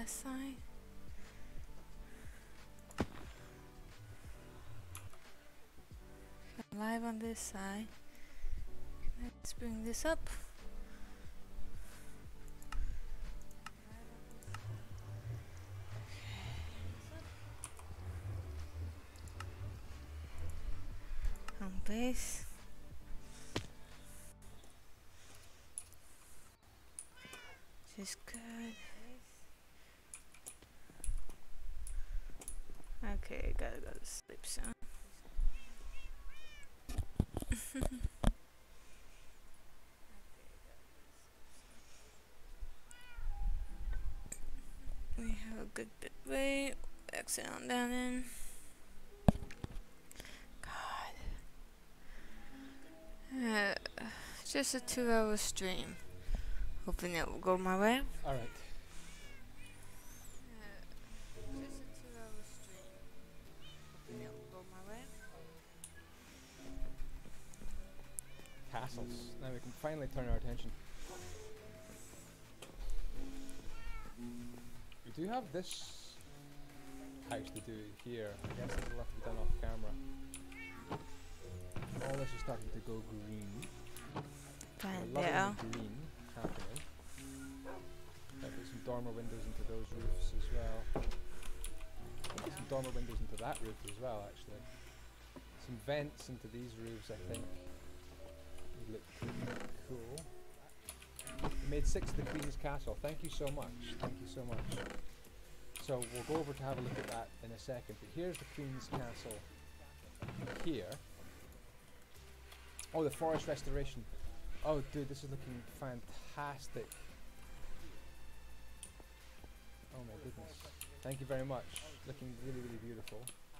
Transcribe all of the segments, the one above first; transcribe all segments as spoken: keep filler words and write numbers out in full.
that side. Live on this side. Let's bring this up. On base. Which is good. Okay, gotta go to sleep soon. We have a good bit way. Exit on down in. God. Uh, just a two hour stream. Hoping it will go my way. Alright. Just a two hour stream. Hoping it will go my way. Castles. Now we can finally turn our attention. We do have this house to do here. I guess this will have to be done off camera. All this is starting to go green. Find A it out. lovely green happening. I'll put some dormer windows into those roofs as well. I'll put some dormer windows into that roof as well, actually. Some vents into these roofs, I think. Would look pretty cool. We made six of the Queen's Castle. Thank you so much. Thank you so much. So we'll go over to have a look at that in a second. But here's the Queen's Castle here. Oh, the forest restoration. Oh, dude, this is looking fantastic. Oh my goodness. Thank you very much. Looking really, really beautiful.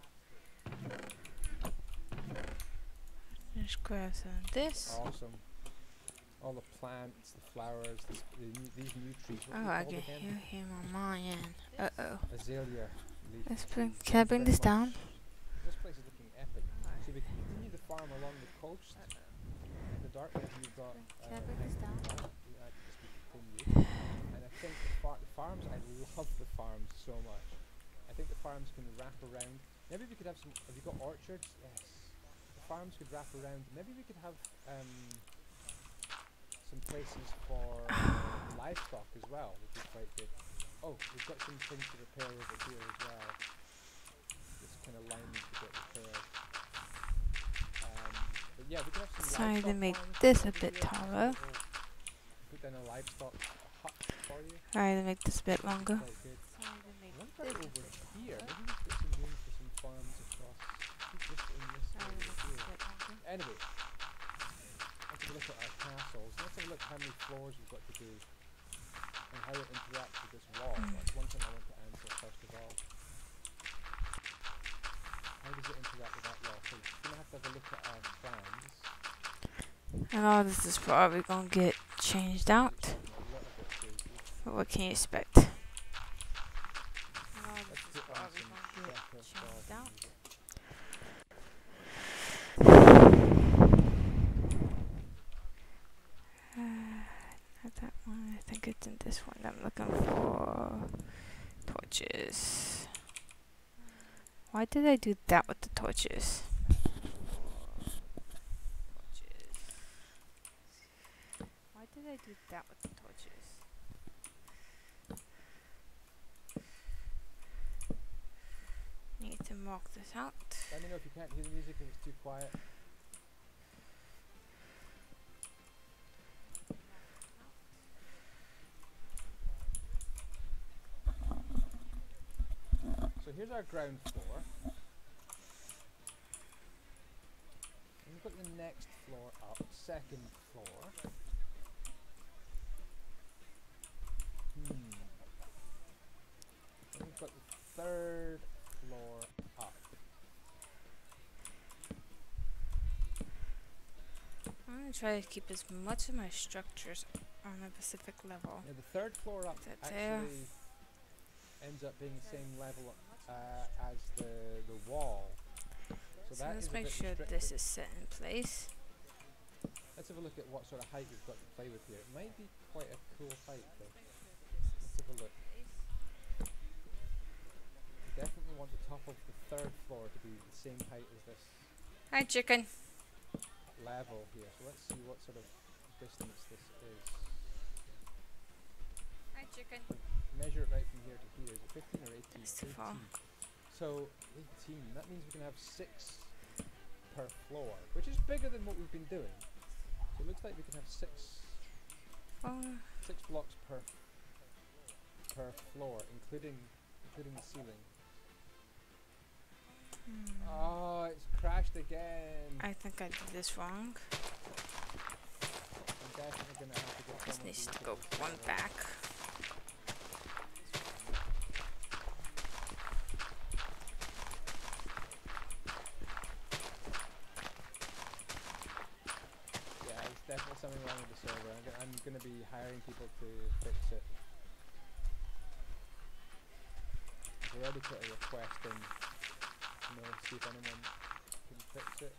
Just grab some of this. Awesome. All the plants, the flowers, this, the new, these new trees. What Oh, are I they can called hear again? him on my end. Uh oh. Azalea leaf Let's bring. trees. Can I Thank you bring very this much. down? This place is looking epic. So we continue the farm along the coast. In the darkness you've got uh, Can I bring this down? we add this we continue. And I think the, far the farms, I love the farms so much. I think the farms can wrap around. Maybe we could have some, have you got orchards? Yes. The farms could wrap around. Maybe we could have um, some places for livestock as well, which is quite good. Oh, we've got some things to repair over here as well. This kind of line needs to get repaired. Um, but yeah, we can have some Sorry to livestock make farms this a over bit here. taller. We'll put down a livestock hut for you. Alright, to make this a bit longer. Quite good. Sorry to make What about over here? Maybe we could get some room for some farms across. Just in this area here. Anyway, let's have a look at our castles. Let's have a look at how many floors we've got to do and how it interacts with this wall. Mm. That's one thing I want to answer first of all. How does it interact with that wall? So we're going to have to have a look at our plans. And all this is probably gonna get changed out. It's looking a little bit crazy. But what can you expect? Let's put on some better changed out. music. Not that one. I think it's in this one. I'm looking for torches. Why did I do that with the torches? Torches. Why did I do that with the torches? Need to mark this out. Let me know if you can't hear the music if it's too quiet. So here's our ground floor. And we've got the next floor up, second floor. Hmm. And we've got the third floor up. I'm gonna try to keep as much of my structures on a specific level. Yeah, the third floor up That there. actually ends up being the same level uh, as the the wall. So, So that let's is a make bit sure restricted. this is set in place. Let's have a look at what sort of height we've got to play with here. It might be quite a cool height though. Let's have a look. definitely want the top of the third floor to be the same height as this Hi, chicken. level here. So let's see what sort of distance this is. Hi, chicken. Measure it right from here to here. Is it fifteen or eighteen? It's too far. eighteen. So eighteen. That means we can have six per floor, which is bigger than what we've been doing. So it looks like we can have six Oh, six blocks per per floor, including including the ceiling. hmm. Oh, it's crashed again. I think I did this wrong. I'm definitely gonna have to get This someone needs to to look go at this one server. back. Yeah, there's definitely something wrong with the server. I'm gonna, I'm gonna be hiring people to fix it. I've already put a request in, you know, see if anyone can fix it.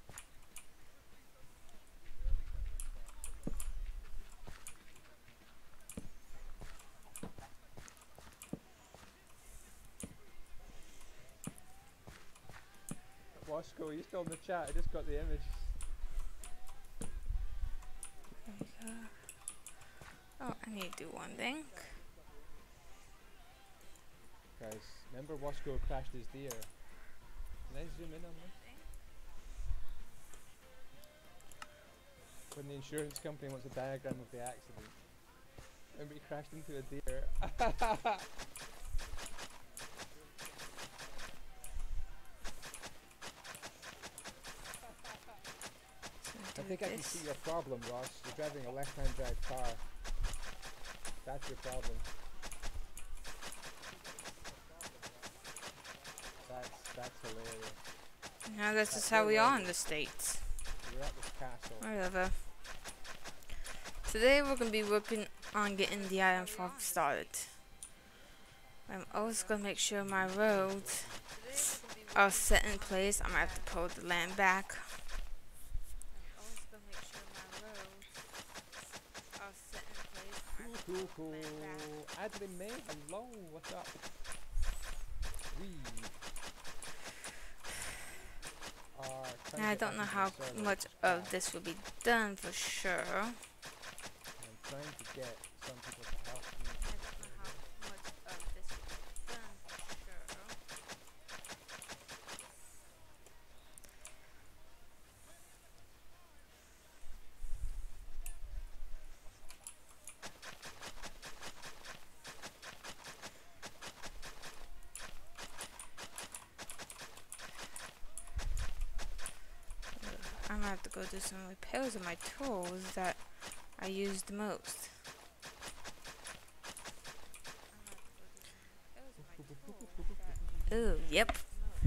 Wasco, are you still in the chat? I just got the image. There we go. Oh, I need to do one thing. Guys, remember Wasco crashed his deer? Can I zoom in on this? When the insurance company wants a diagram of the accident. Remember he crashed into a deer? So I think I can this. see your problem, Ross. You're driving a left-hand drive car. That's your problem. That's that's hilarious. Now this That's is how we are hilarious. in the States. You're at this castle. Whatever. Today we're gonna be working on getting the iron farm started. I'm also gonna make sure my roads are set in place. I'm gonna have to pull the land back. I'm also gonna make sure my roads are set in place. I'm Cool, gonna cool, have to cool. pull the land back. Adley May, hello, what's up? We are trying Now, I to don't know add how into the server much as of fast. this will be done for sure. I'm trying to get some people to help me. I don't know how much of this will be done for sure. I'm gonna have to go do some repairs on my tools that I use the most. Ooh, yep.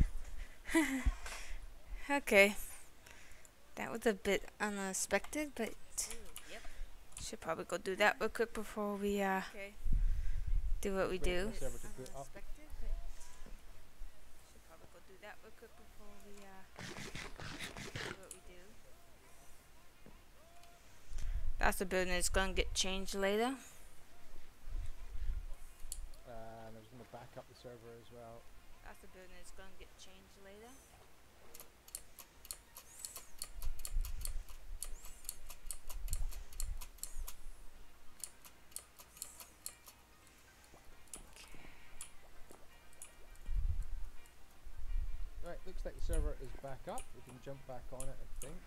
Okay. That was a bit unexpected, but should probably go do that real quick before we uh do what we Wait do. for the server to boot up. That's the building that's gonna get changed later. Uh, and I was going to back up the server as well. That's the building that's gonna get changed later. Right, looks like the server is back up. We can jump back on it, I think.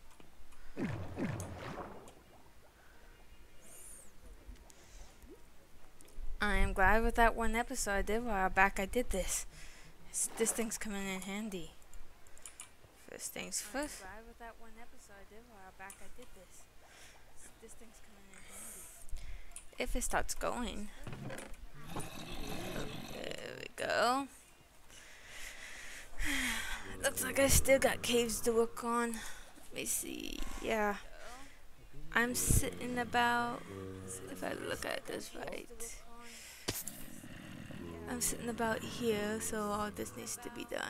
I am glad with that one episode I did a while back I did this. This, this thing's coming in handy. First things first. I'm glad with that one episode I did a while back I did this. This thing's coming in handy. If it starts going. There we go. Looks like I still got caves to work on. Let me see. Yeah. I'm sitting about, if I look at this right, I'm sitting about here, so all this needs to be done.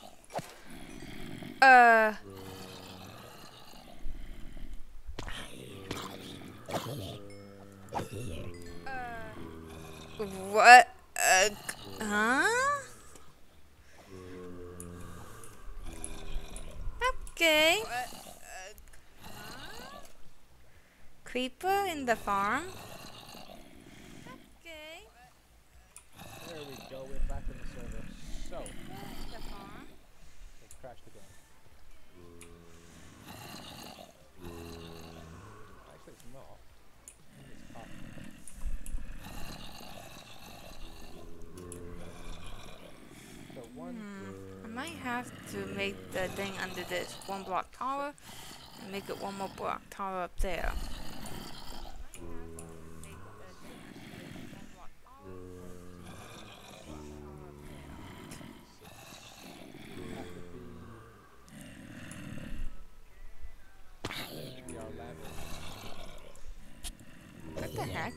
Uh, What? Uh, huh? Okay. Creeper in the farm. Okay. There we go, we're back on the server. So, it's crashed again. Actually, it's not. It's up. So, one. Hmm. I might have to make the thing under this one block tower and make it one more block tower up there. What the heck?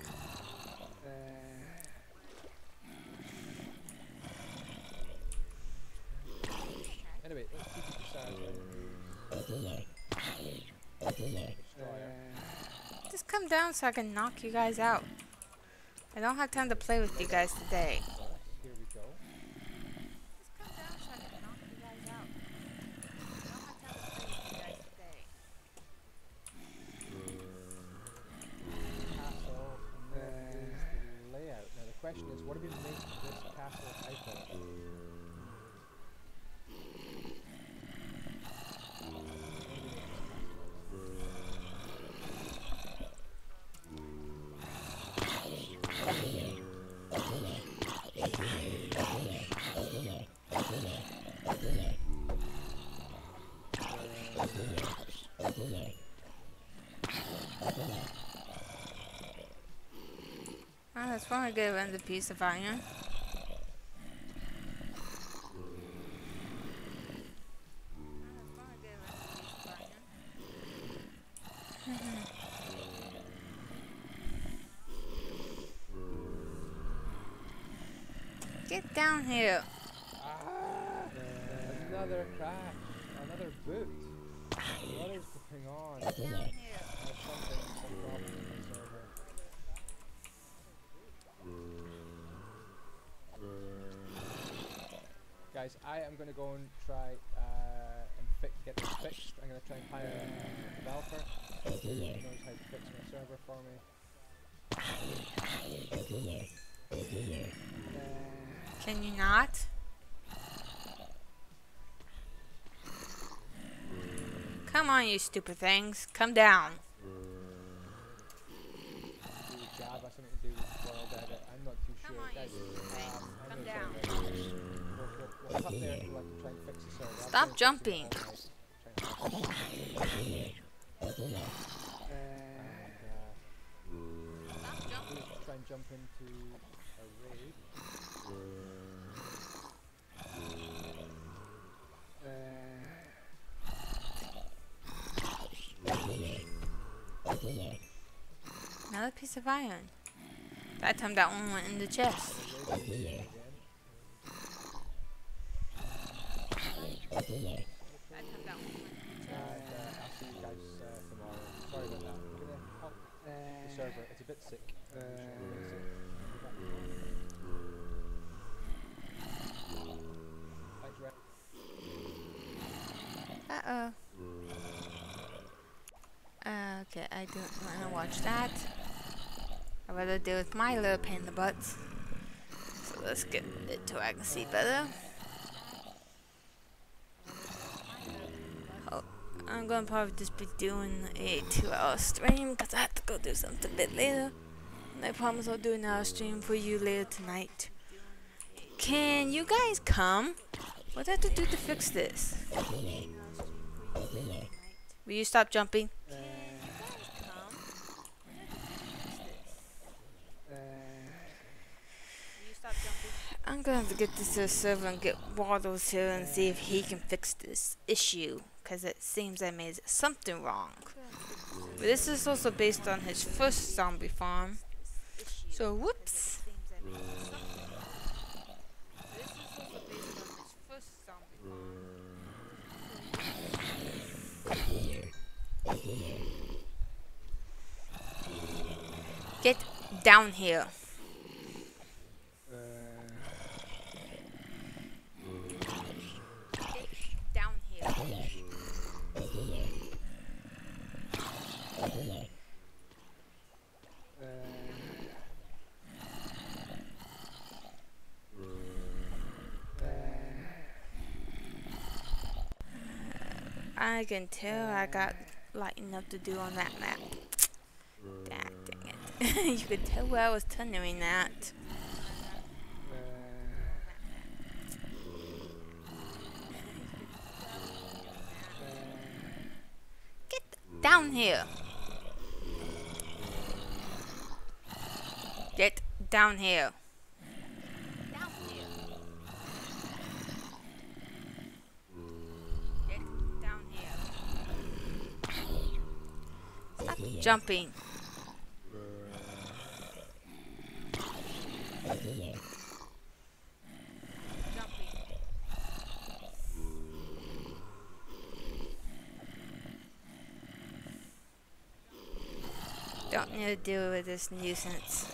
Anyway, let's keep it beside Just come down so I can knock you guys out. I don't have time to play with you guys today. Here we go. Castle, and there is the layout. Now the question is, what do we make this castle out of? Oh, that's probably good with a piece of iron. Get down here. Ah, another crash. Another boot. What is going on? Get down here. There's something, some problem with the server. Guys, I am going to go and try uh, and fi get this fixed. I'm going to try and hire a developer who knows how to fix my server for me. Can you not? Come on, you stupid things. Come down. Do Java something to do with world edit? I'm not too Come sure. on, you Guys, stupid things. um, I'm Come really down. sorry about this. We'll, we'll, we'll cut there until I can try and fix the server. I'll Stop try and fix it jumping. all night. Try and fix it. And, uh, Stop jumping. Let's try and jump into a raid. Another piece of iron. That time that one went in the chest. That time that one went in the chest. And uh, I'll see you guys uh, tomorrow. Sorry about that. I'm gonna help the server. It's a bit sick. Uh, Thanks, Red. Uh-oh. Uh, okay, I don't want to watch that. I'd rather deal with my little pain in the butt. So let's get it to where I can see better. Oh, I'm gonna probably just be doing a two hour stream because I have to go do something a bit later. And I promise I'll do another stream for you later tonight. Can you guys come? What do I have to do to fix this? Will you stop jumping? I'm gonna have to get this to the server and get Waddles here and see if he can fix this issue, because it seems I made something wrong. But this is also based on his first zombie farm, so whoops. Get down here. I can tell I got like enough to do on that map. God dang it. You could tell where I was tunneling that. Get down here. Get down here. Down here. Get down here. Stop jumping. Jumping. Don't need to deal with this nuisance.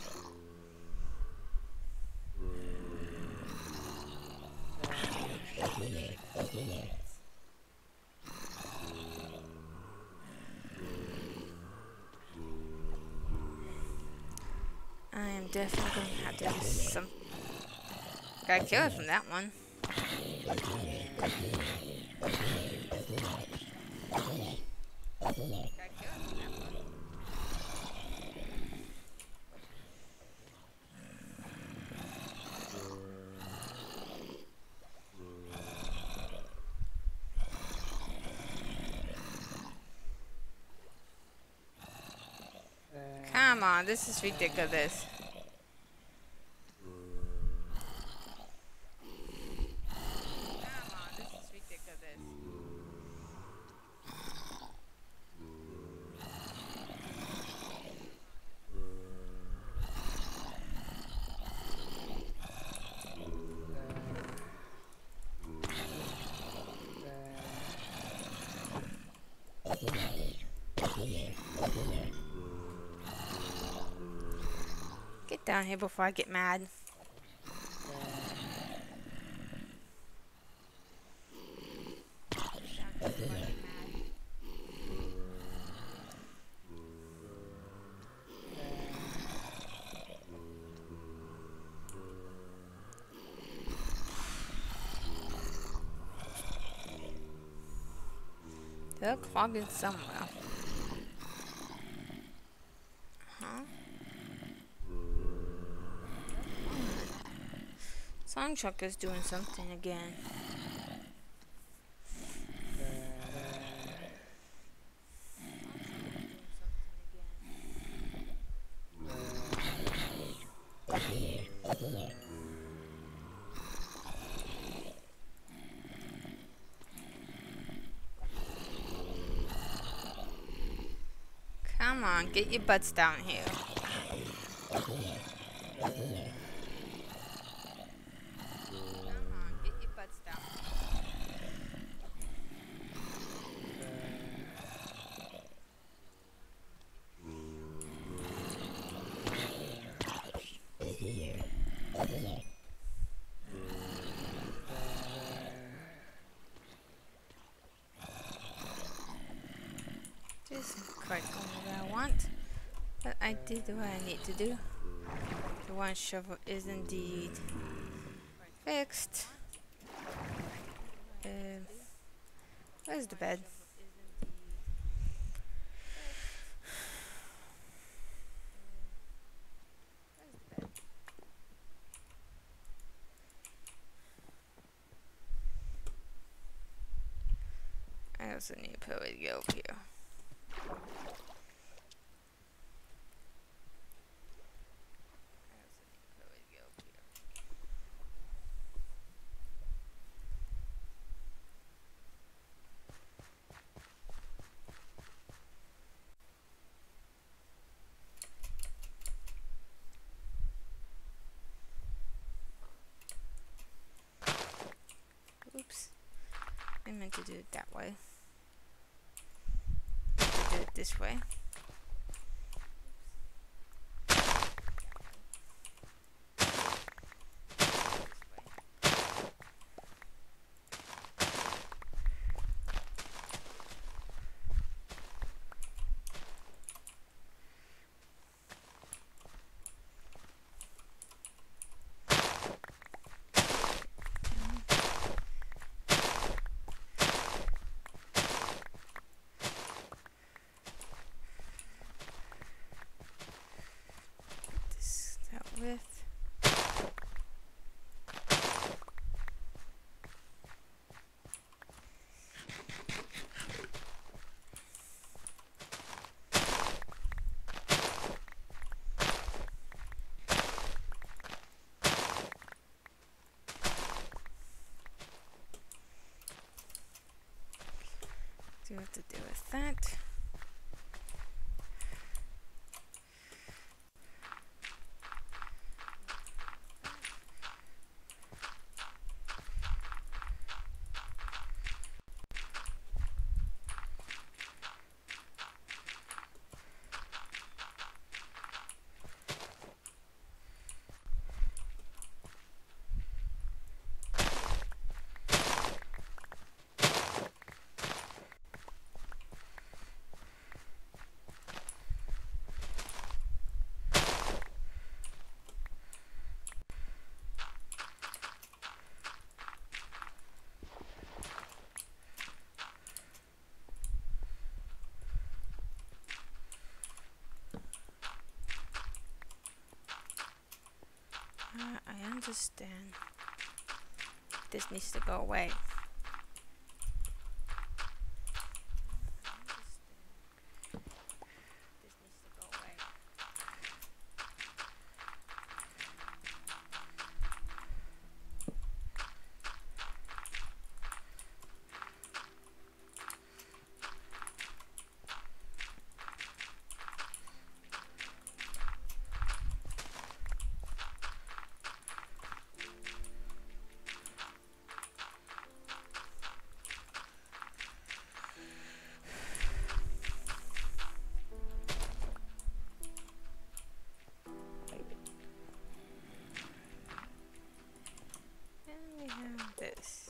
I am definitely going to have to do some. Gotta kill it from that one. Come on, this is ridiculous. Get down here before I get mad. They're clogging somewhere. Huh? Song Truck is doing something again. Come on, get your butts down here. Come on, get your butts down. This isn't quite what I want, but I did what I need to do. The one shovel is indeed fixed. Um, where's the bed? I also need to put it over here. Oops. I meant to do it that way. I meant to do it this way. See what to do with that. Uh, I understand. This needs to go away. This needs to go away. And we have this.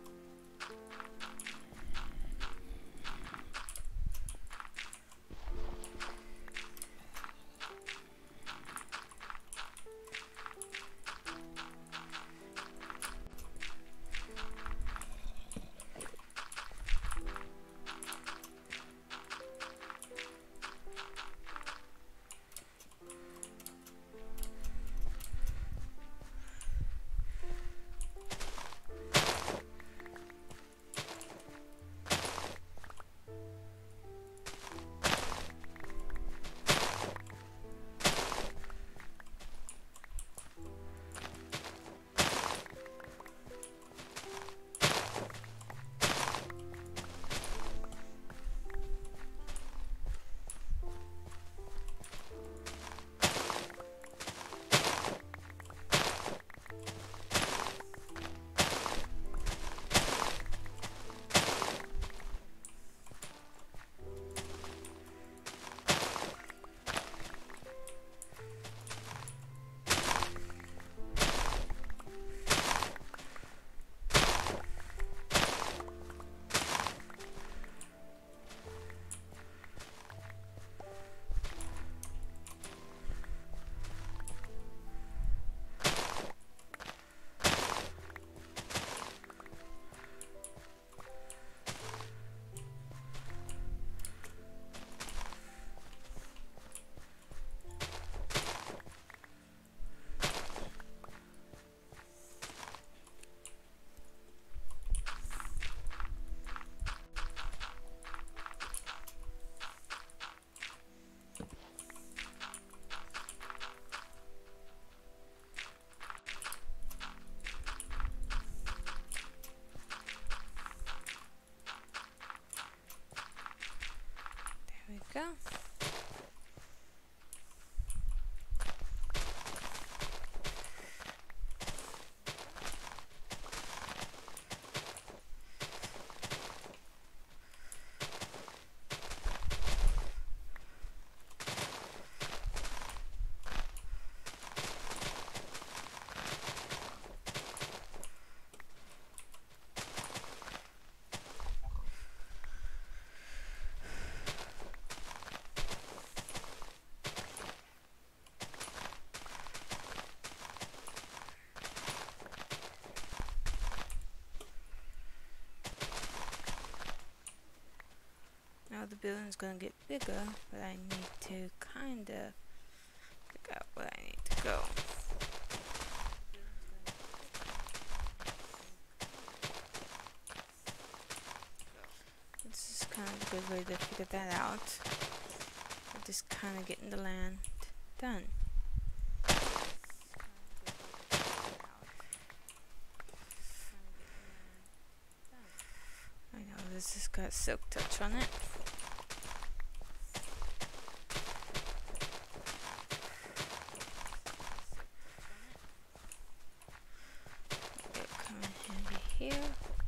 There we go. Now the building's gonna get bigger, but I need to kinda figure out where I need to go. This is kind of a good way to figure that out. I'm just kind of getting the land done. I know this has got silk touch on it. It'll come in handy here.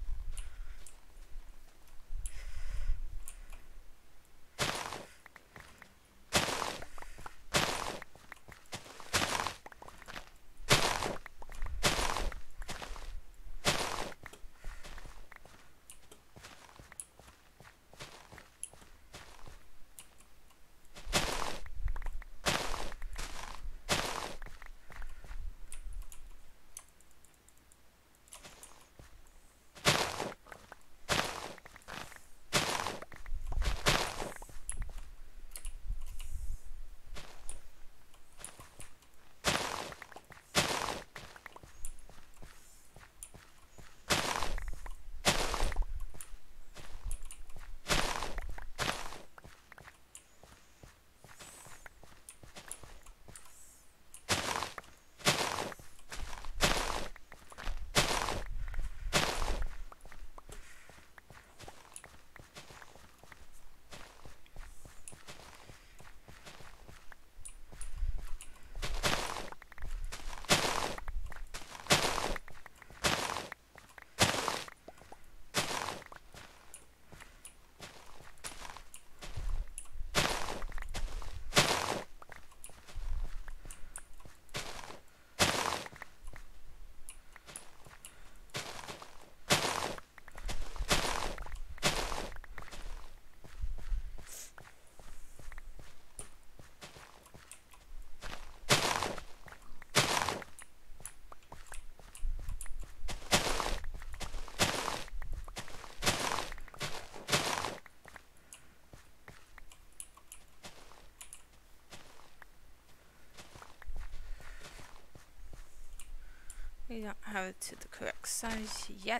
We don't have it to the correct size yet.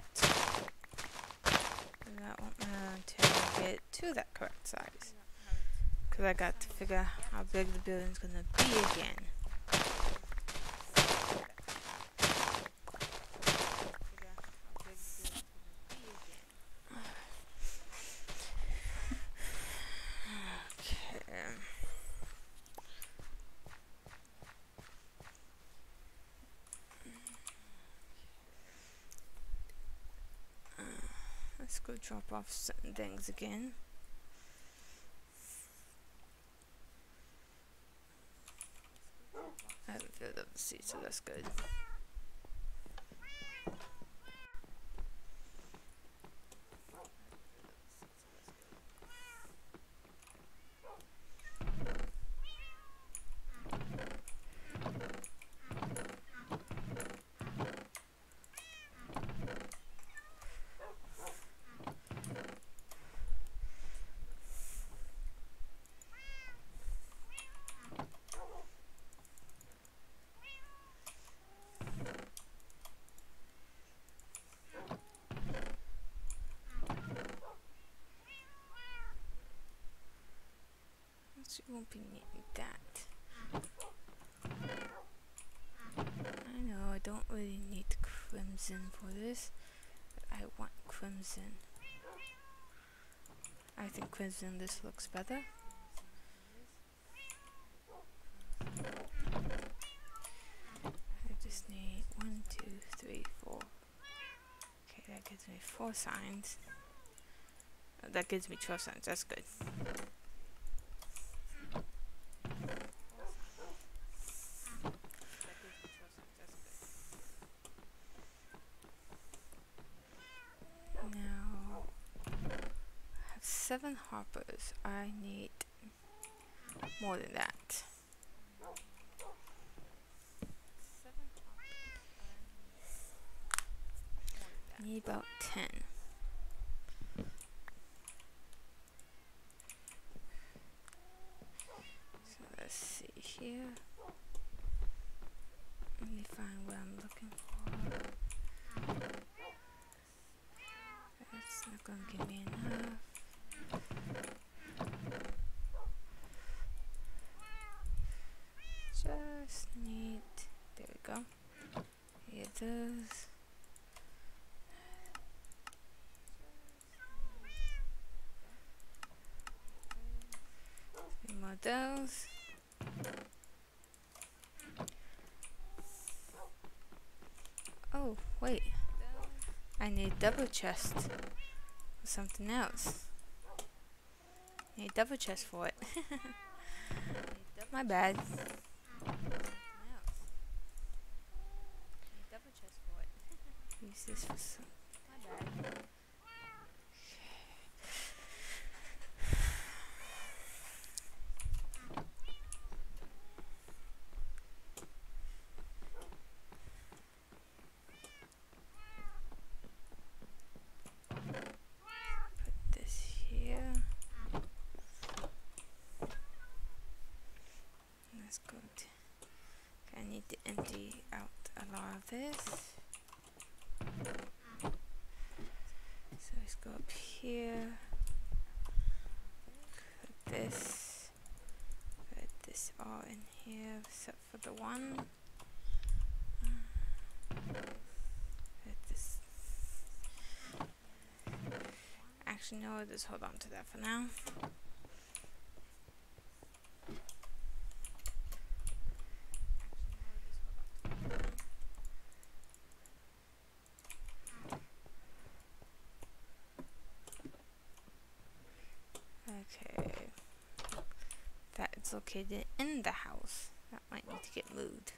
And that won't matter until I get it to that correct size. Because I got to figure out how big the building's gonna be again. Let's go drop off certain things again. I haven't filled up the seat, so that's good. You won't be needing that. I know I don't really need crimson for this, but I want crimson. I think crimson this looks better. I just need one, two, three, four. Okay, that gives me four signs. Oh, that gives me twelve signs, that's good. Seven hoppers. I need more than that. I need about ten. So let's see here. Let me find what I'm looking for. That's not gonna give me enough. Just need, there we go. Here it is. of those. Oh, wait. I need double chest for something else. I need double chest for it. My bad. Use this for some. My bad. Put this here. That's good. Okay, I need to empty out a lot of this. So let's go up here. Put this. Put this all in here except for the one. Put this. Actually, no, just hold on to that for now. Okay, that is located in the house. That might need to get moved.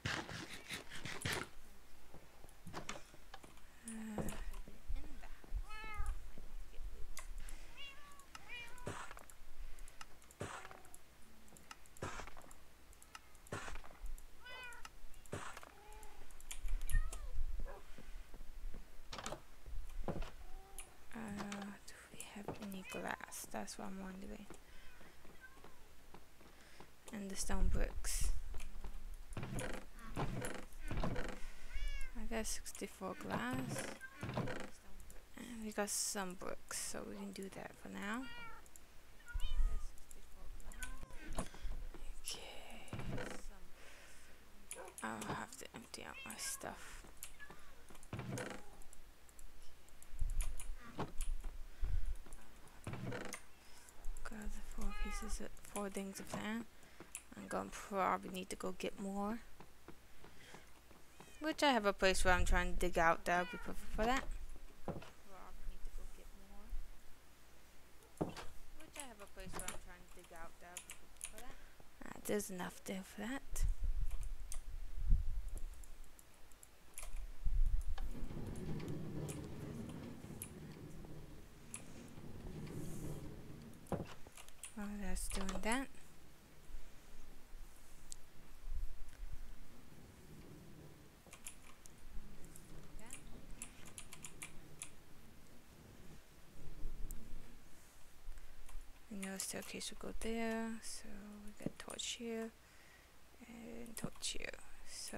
Uh, uh, do we have any glass? That's what I'm wondering. And the stone bricks. I got sixty-four glass. And we got some bricks, so we can do that for now. Okay. I'll have to empty out my stuff. Got the four pieces, of, four things of that. I'm gonna probably need to go get more. Which I have a place where I'm trying to dig out. That would be perfect for that. Probably need to go get more. Which I have a place where I'm trying to dig out. That would be perfect for that. Ah, there's enough there for that. While that's doing that. The staircase will go there, so we got torch here and torch here. So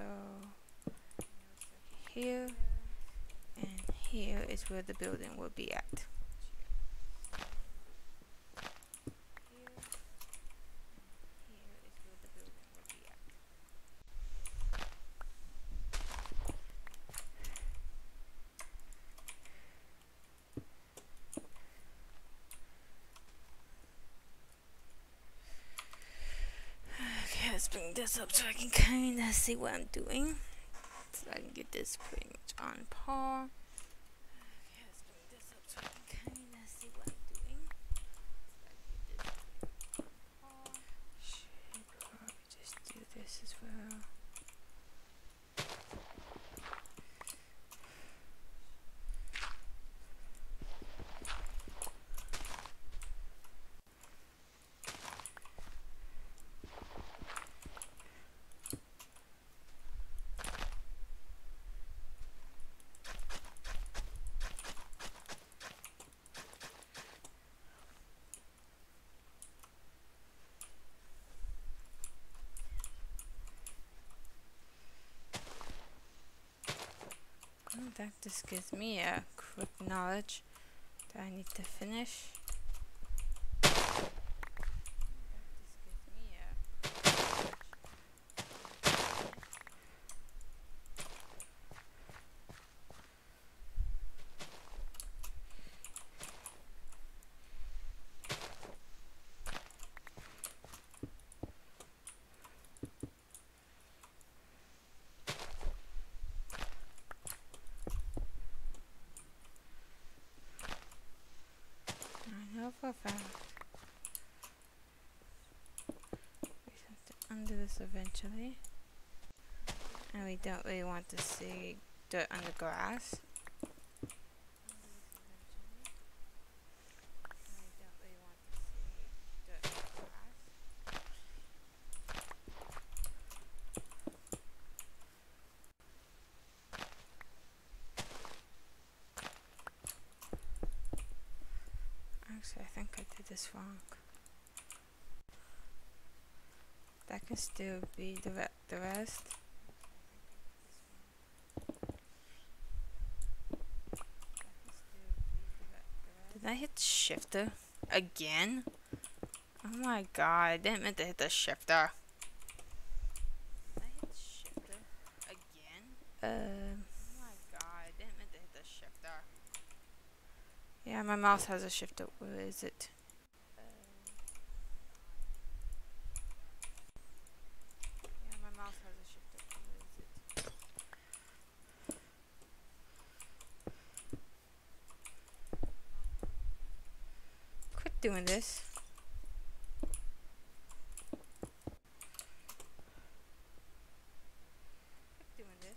here and here is where the building will be at. Let's bring this up so I can kind of see what I'm doing. So I can get this pretty much on par. Okay, let's bring this up so I can kind of see what I'm doing. So I can get this pretty much on par. Should probably just do this as well. That just gives me a quick knowledge that I need to finish. That just gives me a quick knowledge. know for a fact. We have to undo this eventually. And we don't really want to see dirt on the grass. Actually, I think I did this wrong. That can still be the re the rest. Did I hit the shifter again? Oh my god, I didn't mean to hit the shifter. Did I hit the shifter again? Um. Oh my god, I didn't mean to hit the shifter. Yeah, my mouse has a shifter. Where is it? Yeah, my mouse has a shifter. Where is it? Quit doing this. Quit doing this.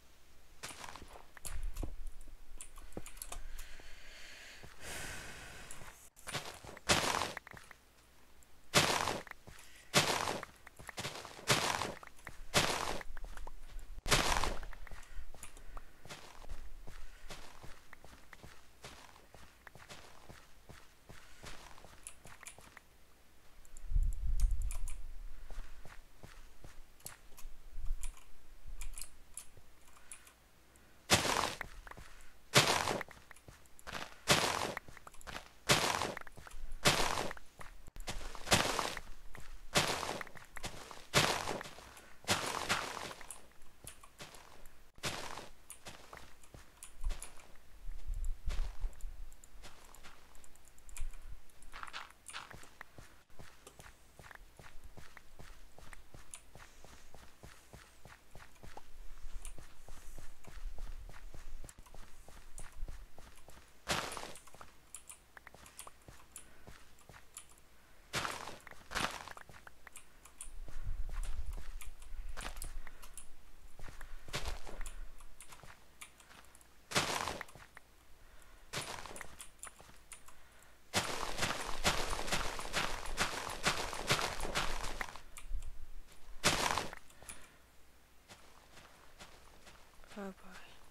Oh boy.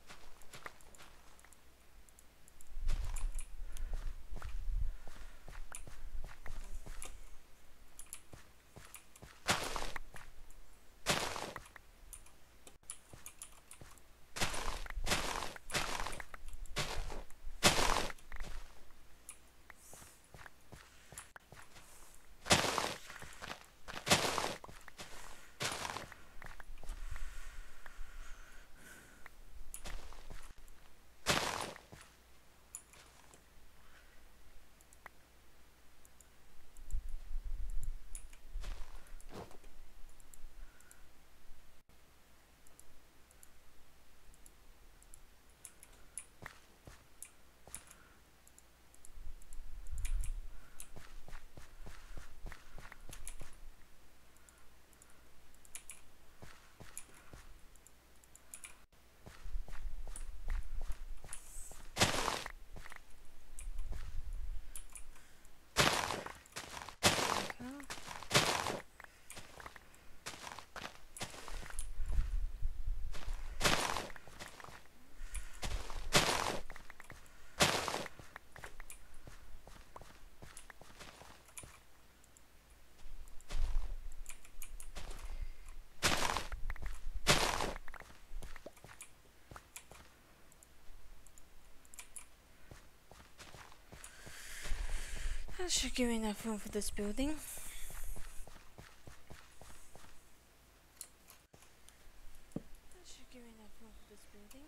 That should give me enough room for this building. That should give me enough room for this building.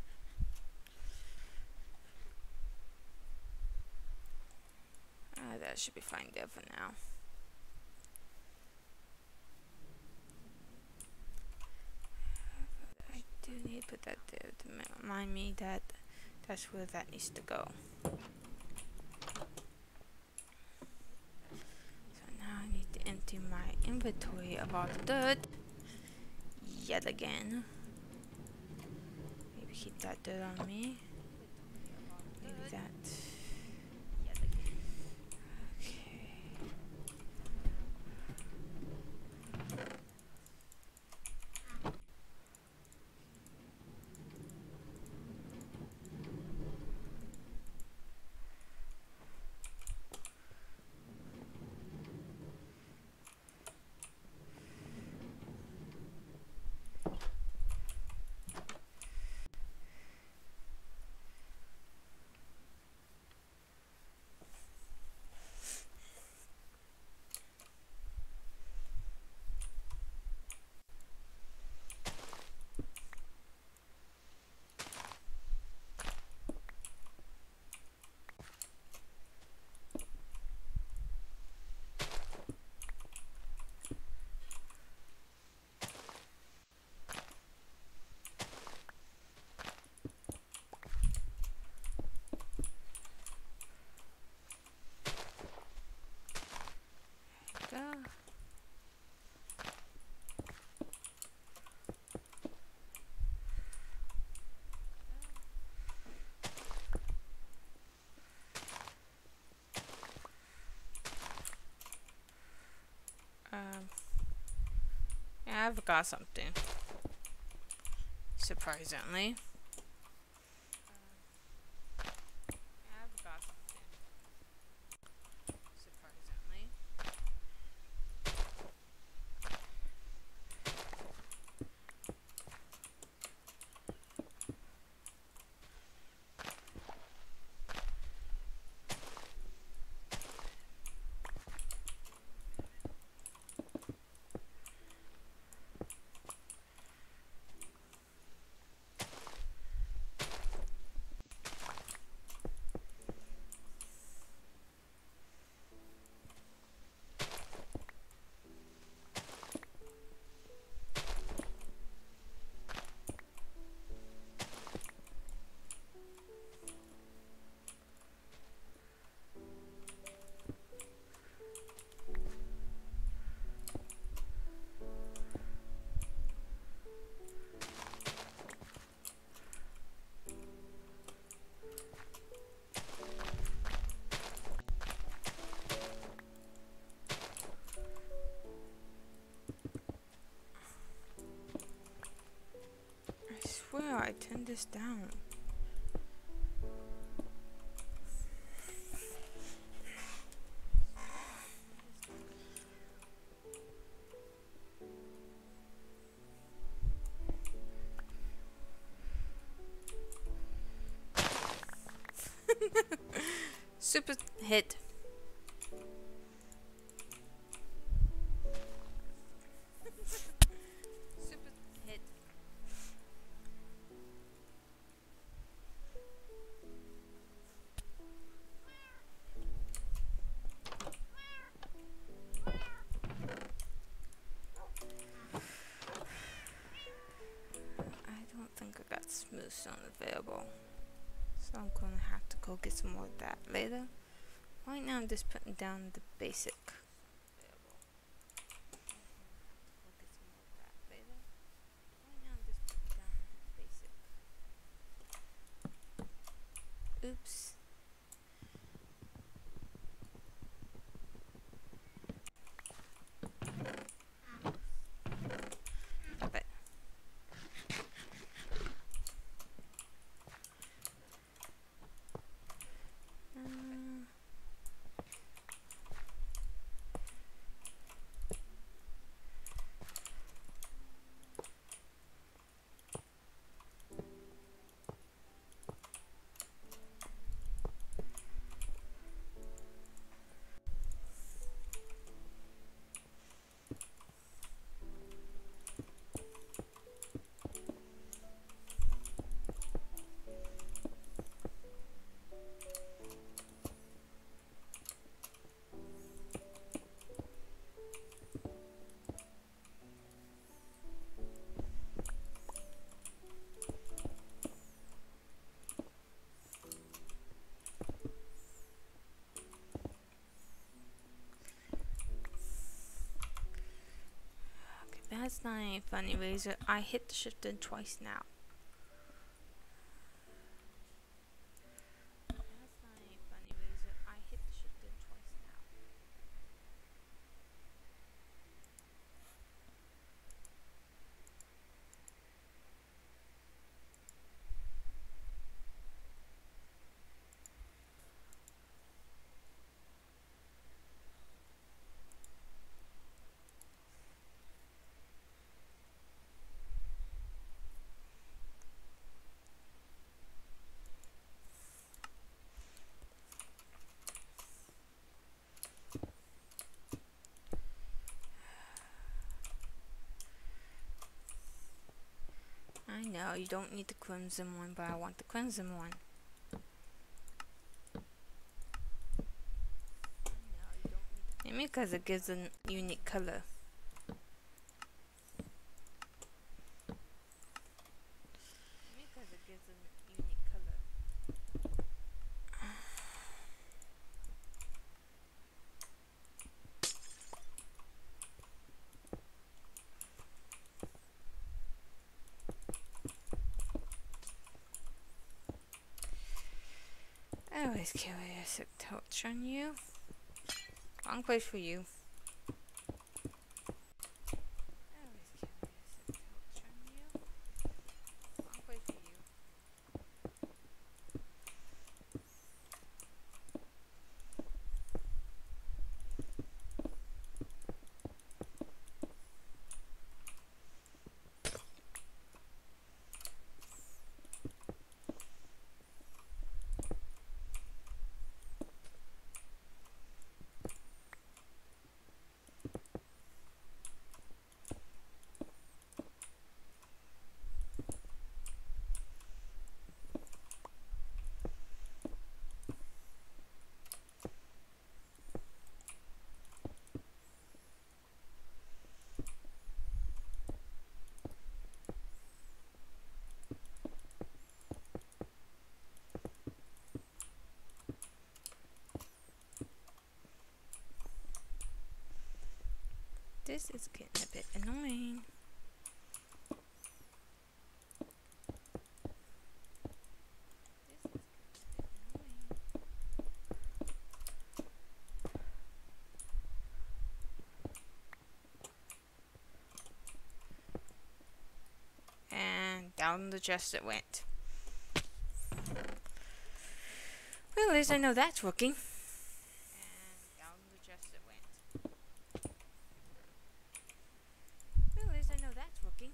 Ah, that that should be fine there for now. I do need to put that there to remind me that that's where that needs to go. So now I need to empty my inventory of all the dirt yet again. Maybe keep that dirt on me. Maybe that. Go. Um, yeah, I forgot something. Surprisingly. Yeah, I forgot something. Surprisingly. I swear I turned this down. Super hit. Super hit. I don't think I got smooth stone available, so I'm gonna have to go get some more of that later. Right now I'm just putting down the basic. Oops. Stop it. Uh, That's not any funny, Razor. I hit the shift button twice now. That's not any funny, Razor. I hit the shift button twice now. I know, you don't need the crimson one, but I want the crimson one. Maybe because it gives a unique color. Maybe because it gives a unique color. I always carry a sick touch on you. Wrong place for you. I always carry a sick touch on you. Wrong place for you. This is getting a bit annoying. This is getting a bit annoying. And down the chest it went. Well, at least I know that's working. Well, at least I know that's working.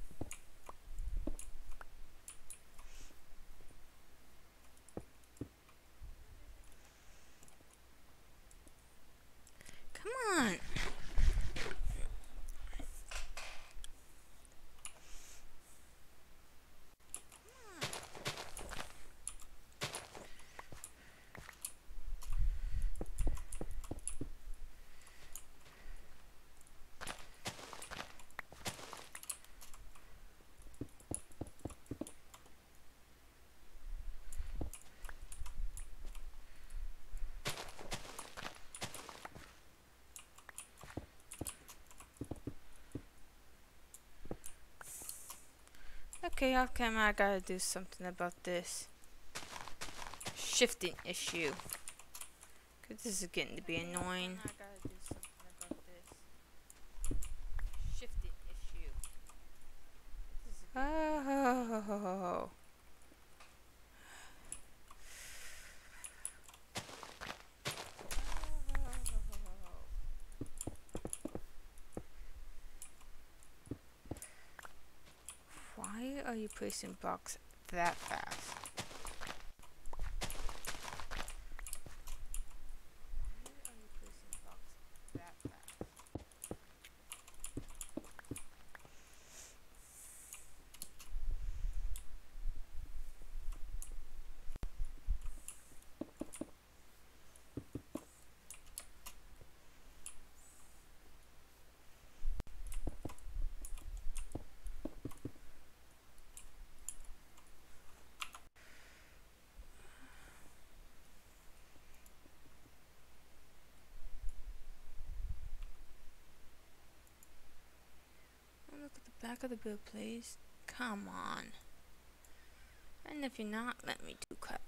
Come on. Okay, off camera, I gotta do something about this shifting issue. Cause this is getting to be annoying. I gotta do something about this shifting issue. Oh. Why are you placing blocks that fast? Why are you placing blocks that fast? back of the build, please. Come on. And if you're not, let me do crap.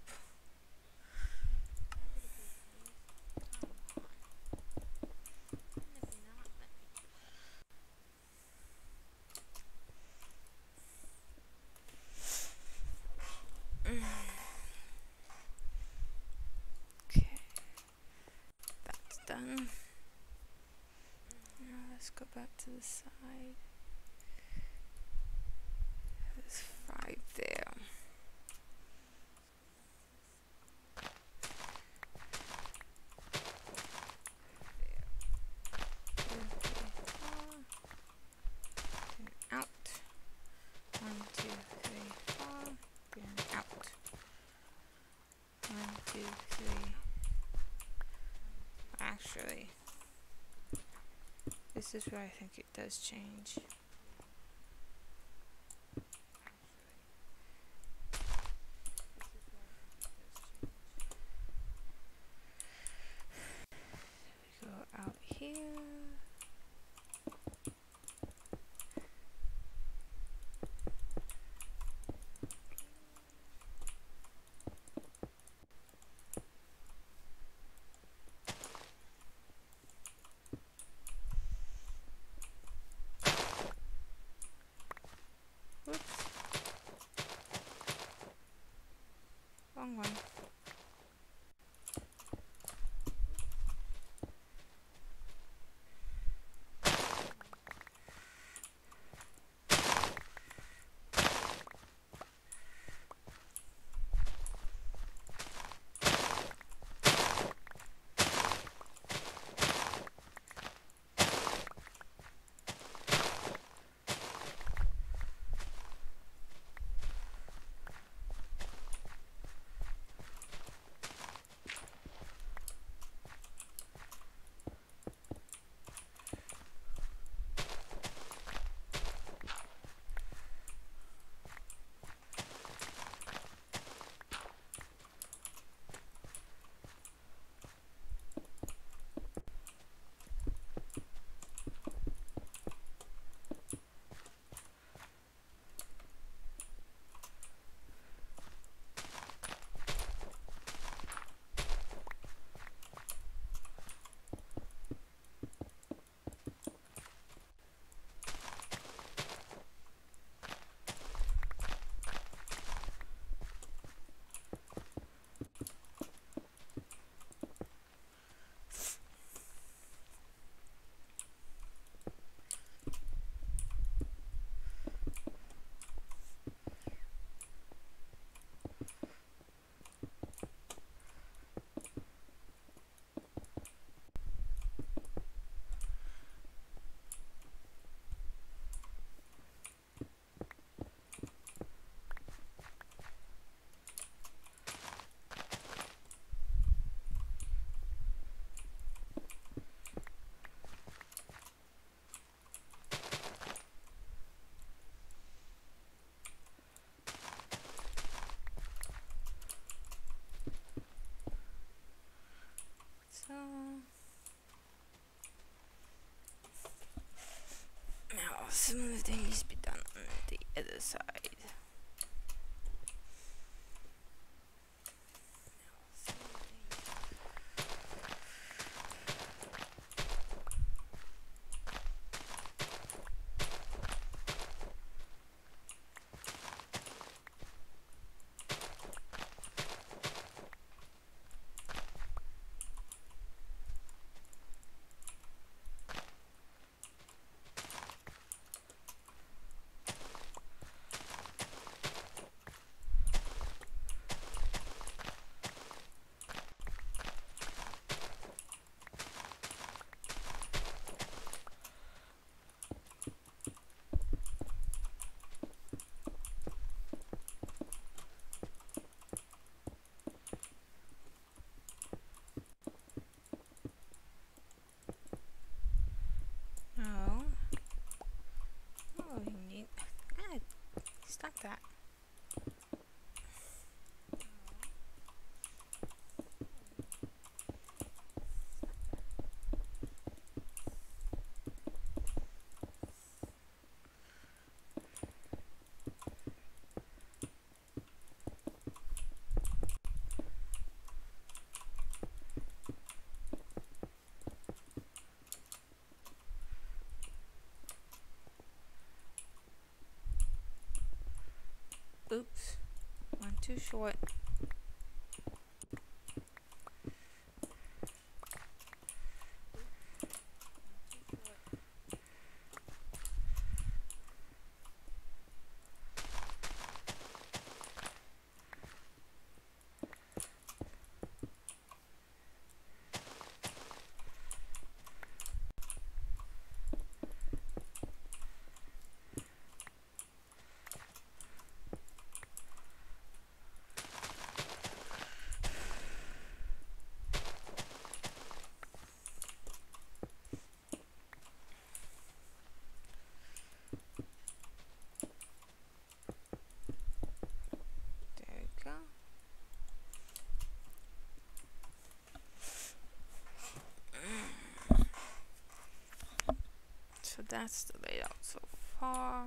Okay, that's done. Now let's go back to the side. There's five there. Out. One, two, three, four. Then out. One, two, three. Actually, this is where I think it does change. We go out here. Wrong one. So now some of the things be done on the other side. Oops. One too short. So that's the layout so far.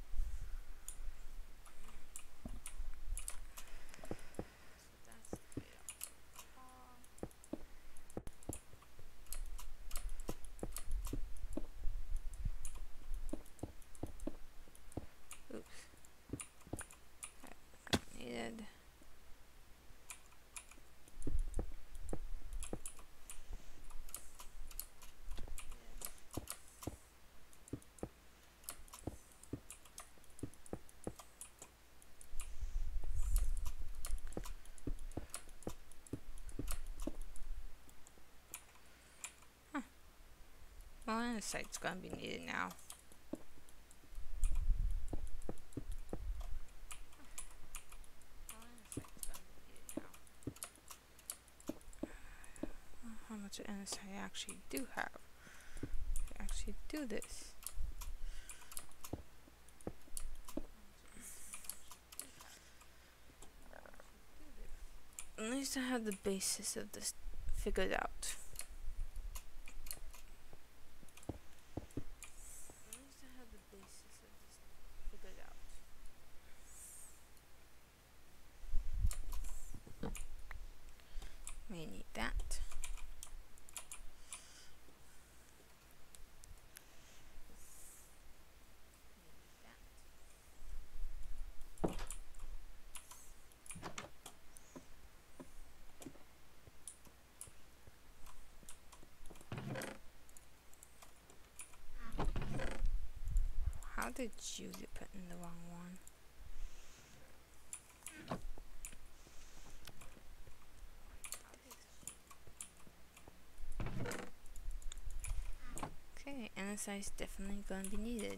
Oops. That's not needed. Well, and the site's gonna be needed now. How much N S I actually do have? I actually do this. At least I have the basis of this figured out. At least I have the basis of this figured out. May need that. How did Julie put in the wrong one? Okay, N S I is definitely going to be needed.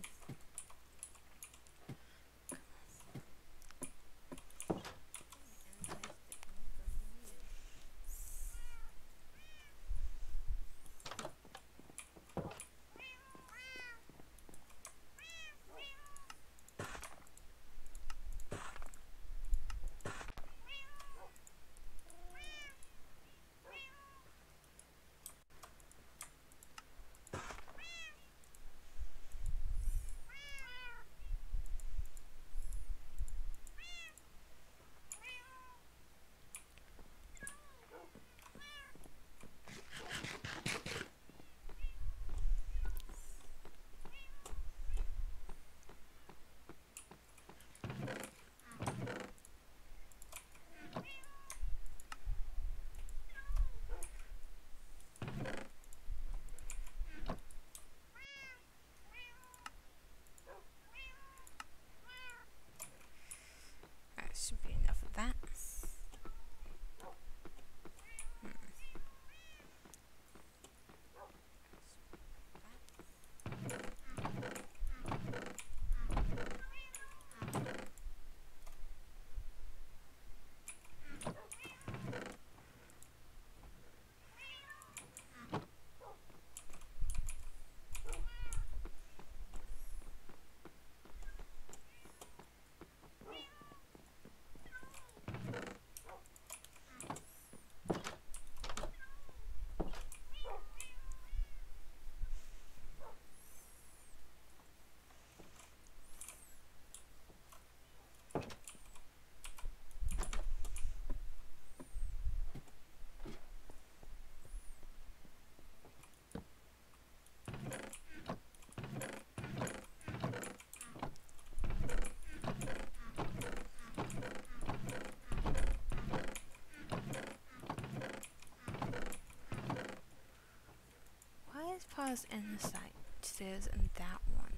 is pause in the side stairs in that one?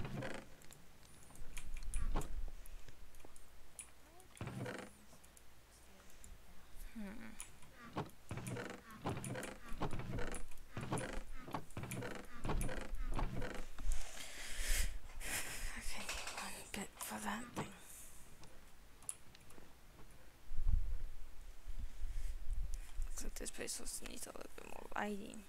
Hmm. Okay, one bit for that thing. Looks like this place also needs a little bit more lighting.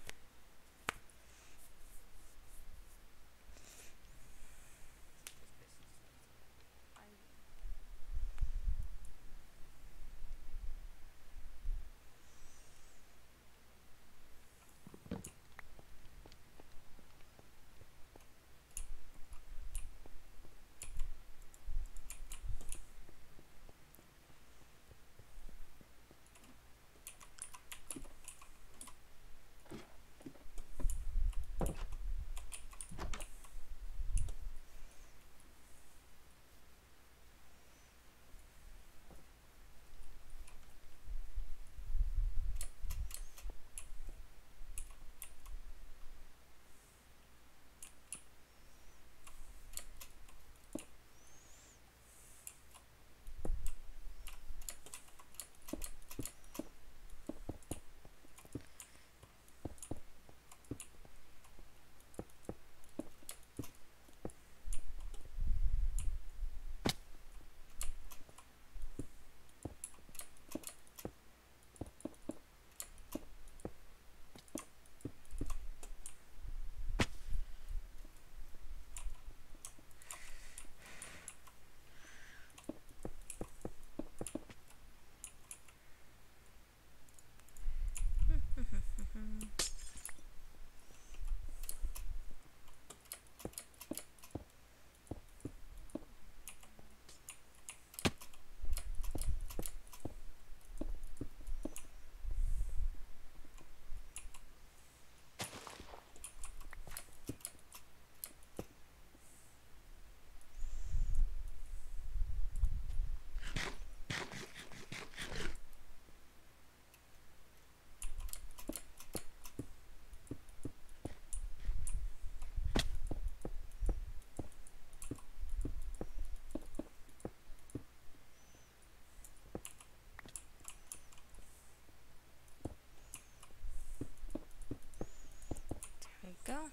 There we go.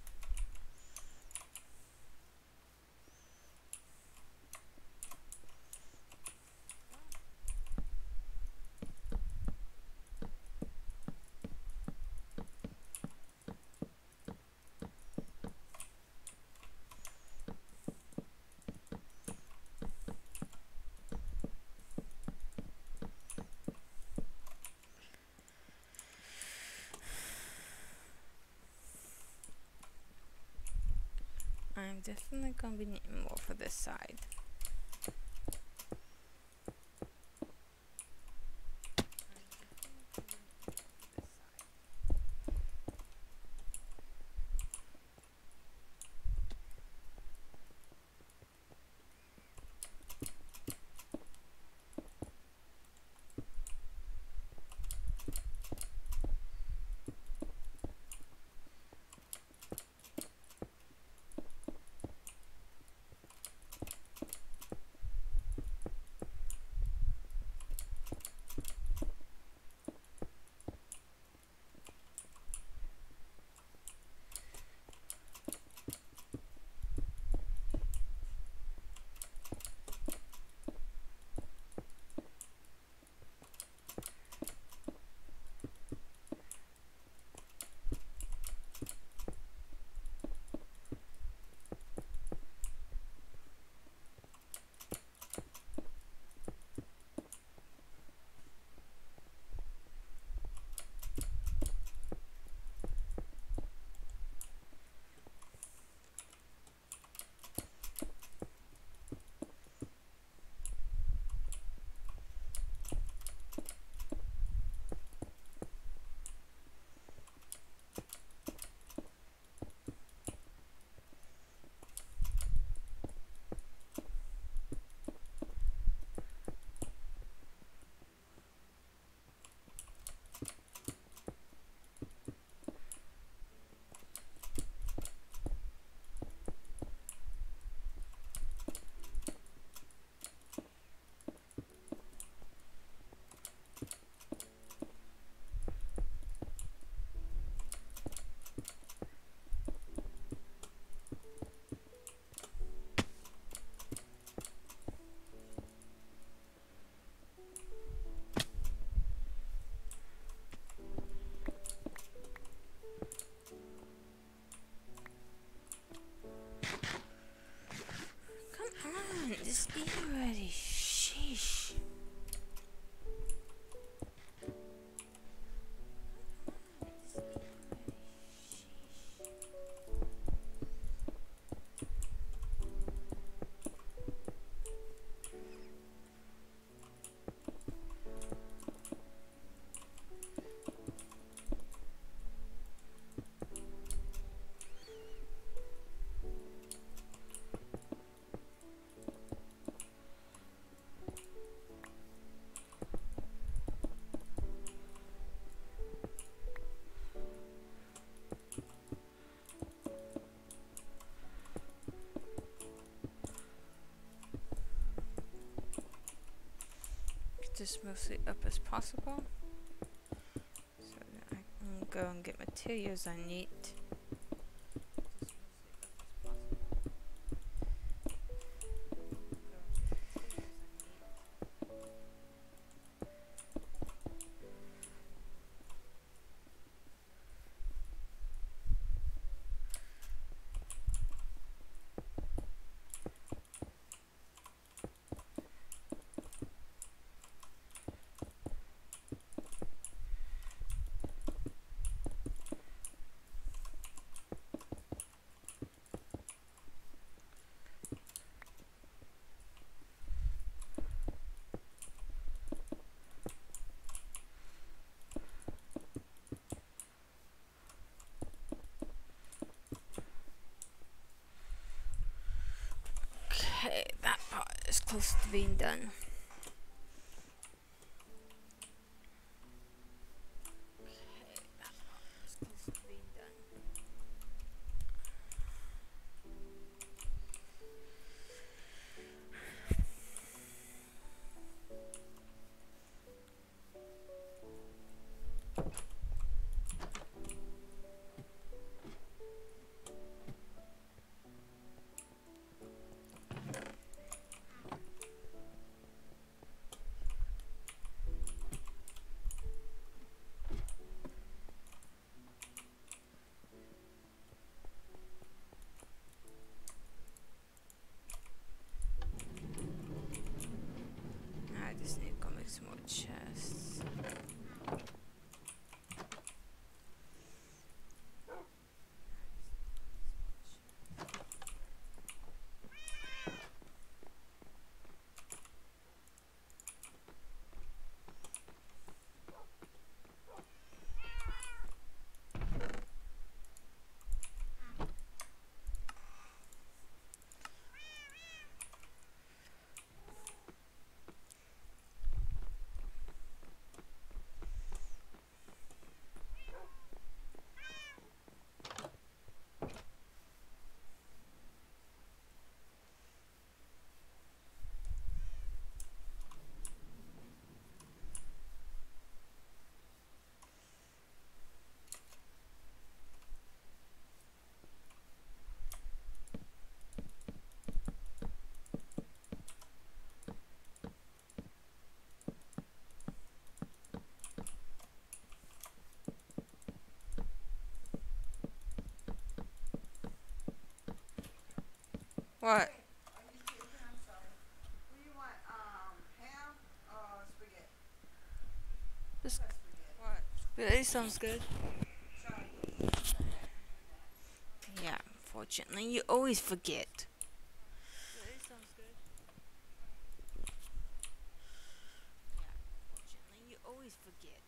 I'm definitely gonna be needing more for this side. this mostly up as possible. So that I can go and get materials I need. Okay, that part is close to being done. Okay, that part is close to being done. Now I just need to go make some more chests. What? What do you want, um, ham or spaghetti? Just Press spaghetti. what? Spaghetti sounds good. Sorry. Yeah, unfortunately, you always forget. Spaghetti sounds good. Yeah, unfortunately, you always forget.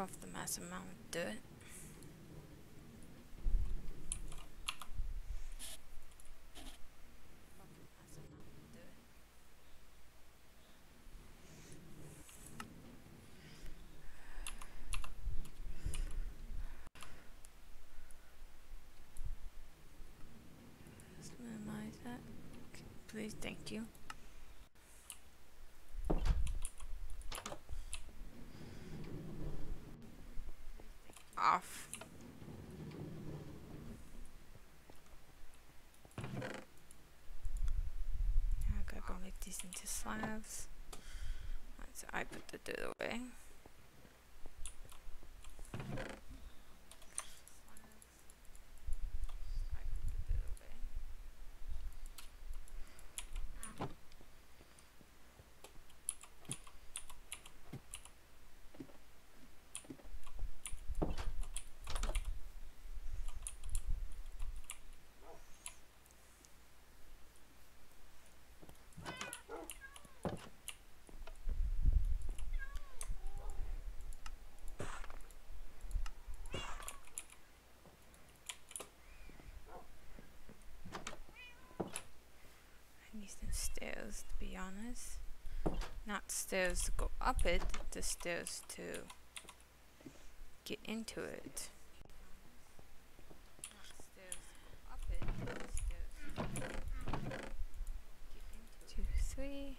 craft the massive amount of dirt. Let's minimize that. Okay, please, thank you. Off. I gotta go make these into slabs. Once I put the dirt away. Some stairs, to be honest. Not stairs to go up it, the stairs to get into it. Not stairs to go up it, the stairs to get into it. Two, three.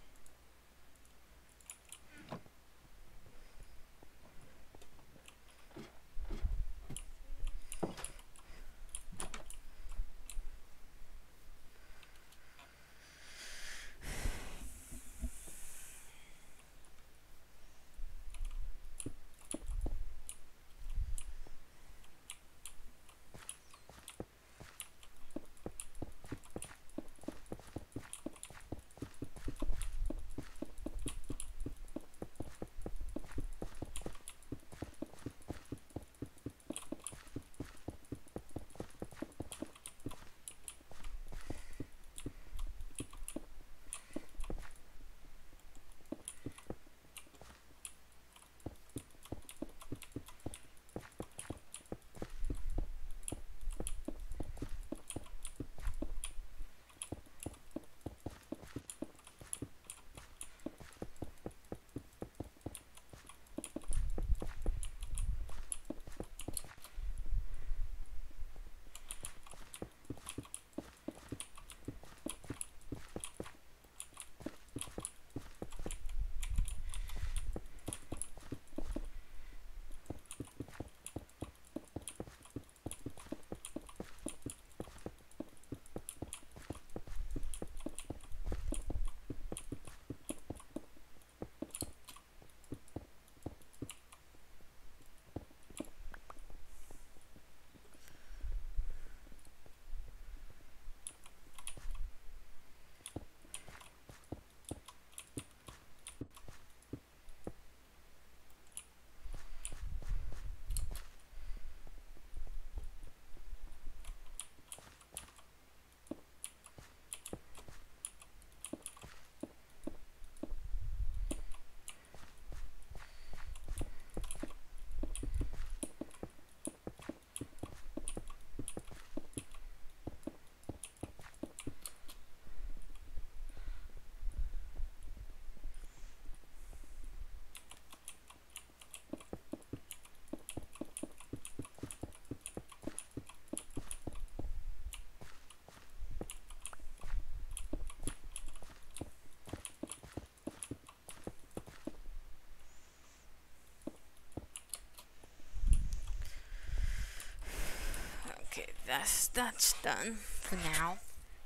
That's that's done for now.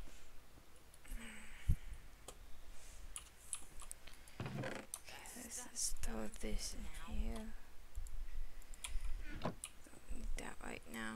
Okay, let's just throw this in here. Don't need that right now.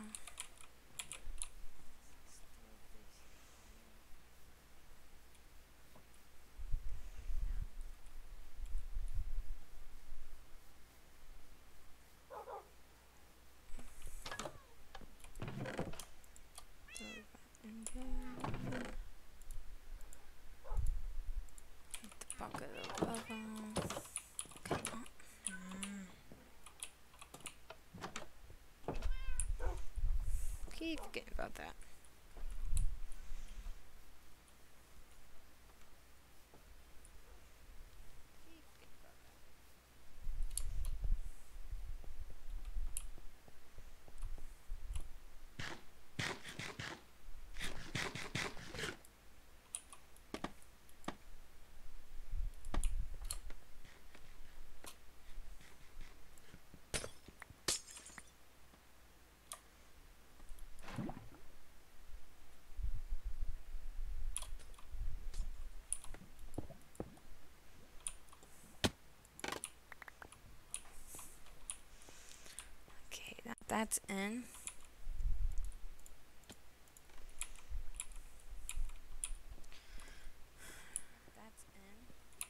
forgetting about that. Okay, now that's in. That's in.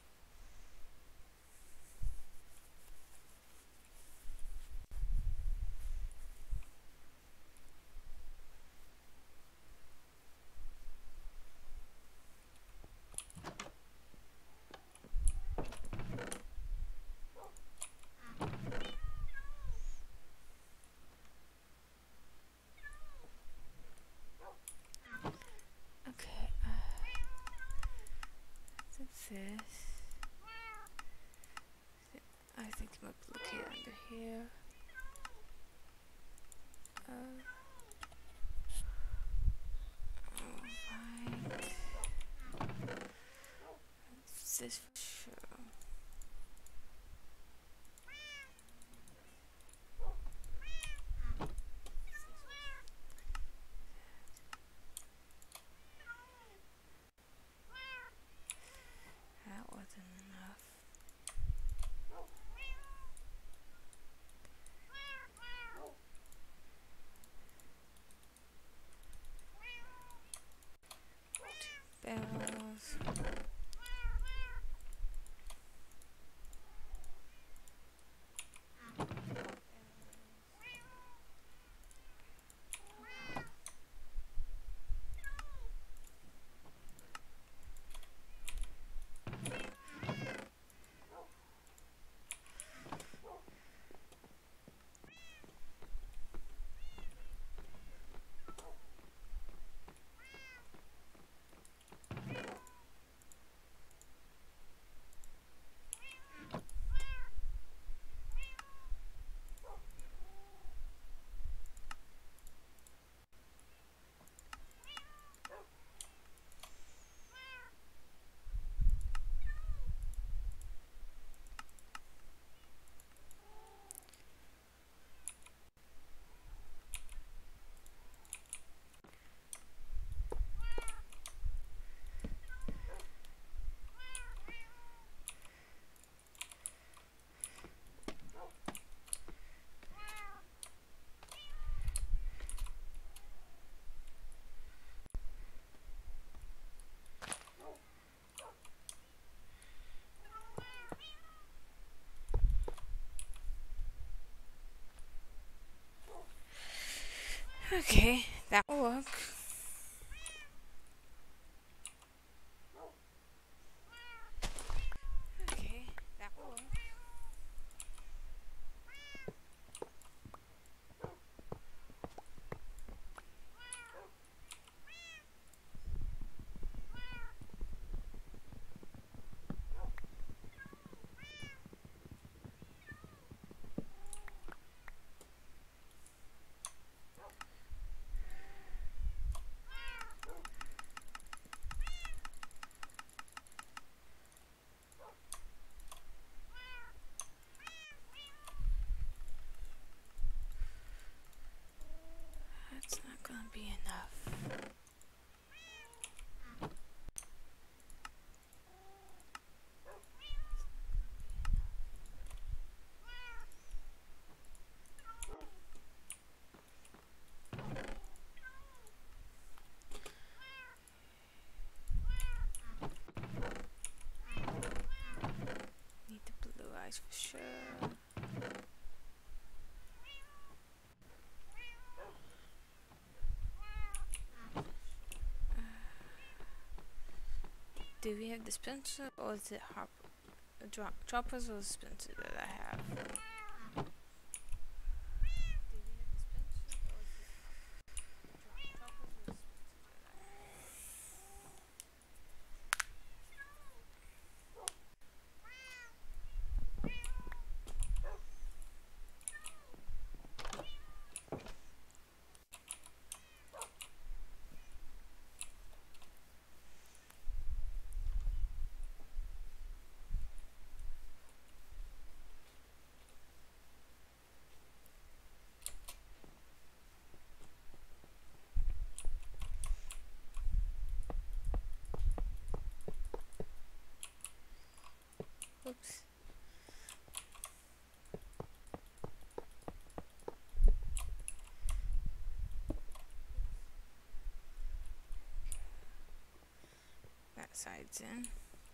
Okay, uh, what's this? I think it might be located under here. Uh, alright. What's this for sure? That wasn't enough. Barrels. Okay, that will work. Okay, that will work. That's not gonna be enough. Need the blue eyes for sure. Do we have dispenser or is it hop drop choppers or dispenser that I have? Do we have dispenser or is it hop That side's in.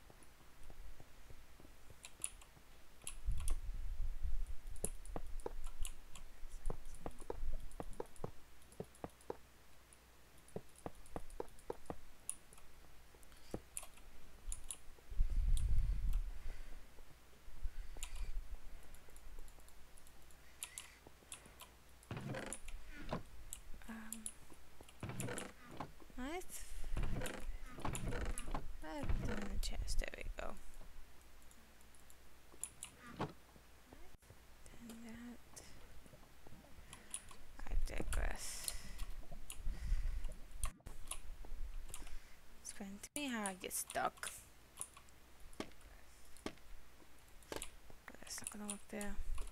Um, let's I put them in the chest. There we go. And that. I digress. Explain to me how I get stuck. That's not gonna work there.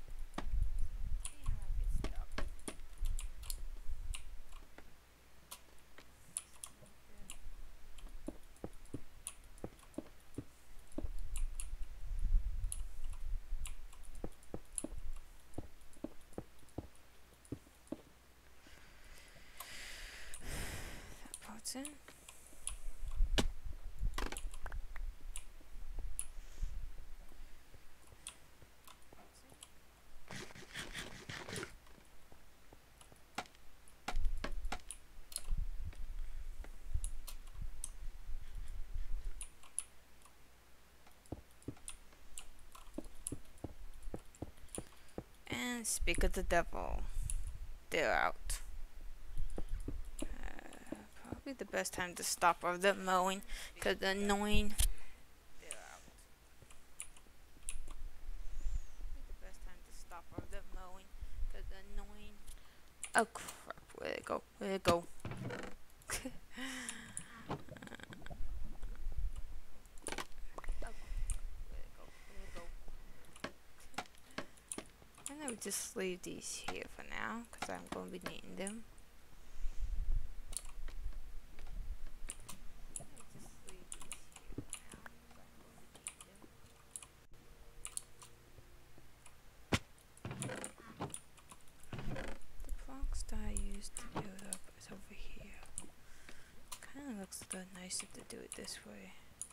That part's in. And speak of the devil, they're out. Uh, probably the best time to stop of the mowing, cause they're annoying. They're out. Probably the best time to stop of the mowing, cause they're annoying. Oh crap! Where'd it go? Where'd it go? I would just leave these here for now because I'm going to be needing them. The planks that I used to build up is over here. Kind of looks a little nicer to do it this way.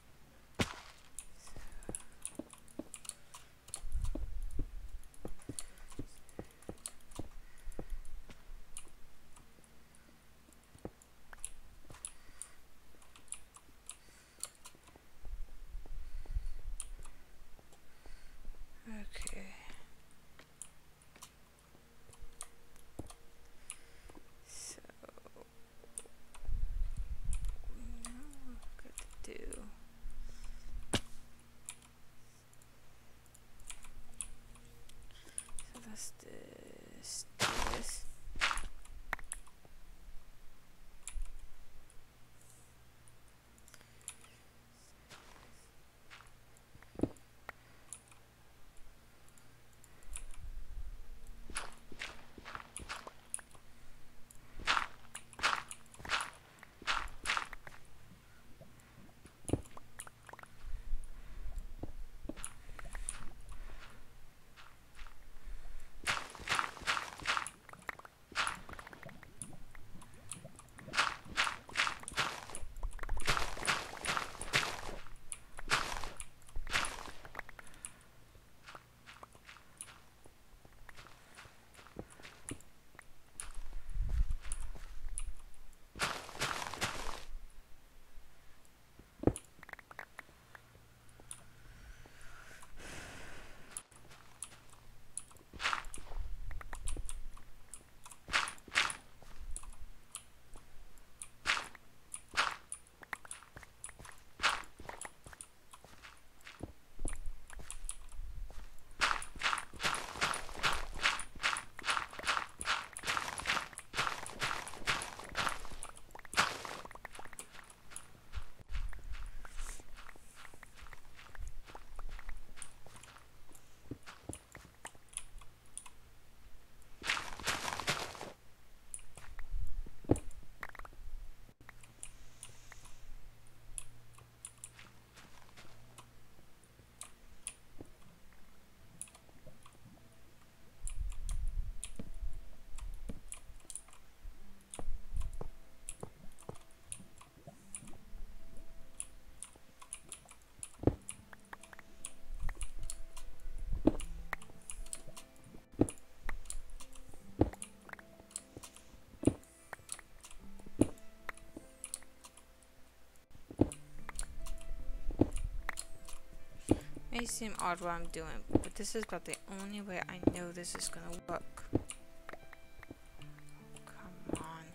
Okay. So now what good to do? So that's this. This. may seem odd what I'm doing, but this is about the only way I know this is gonna work. Come on.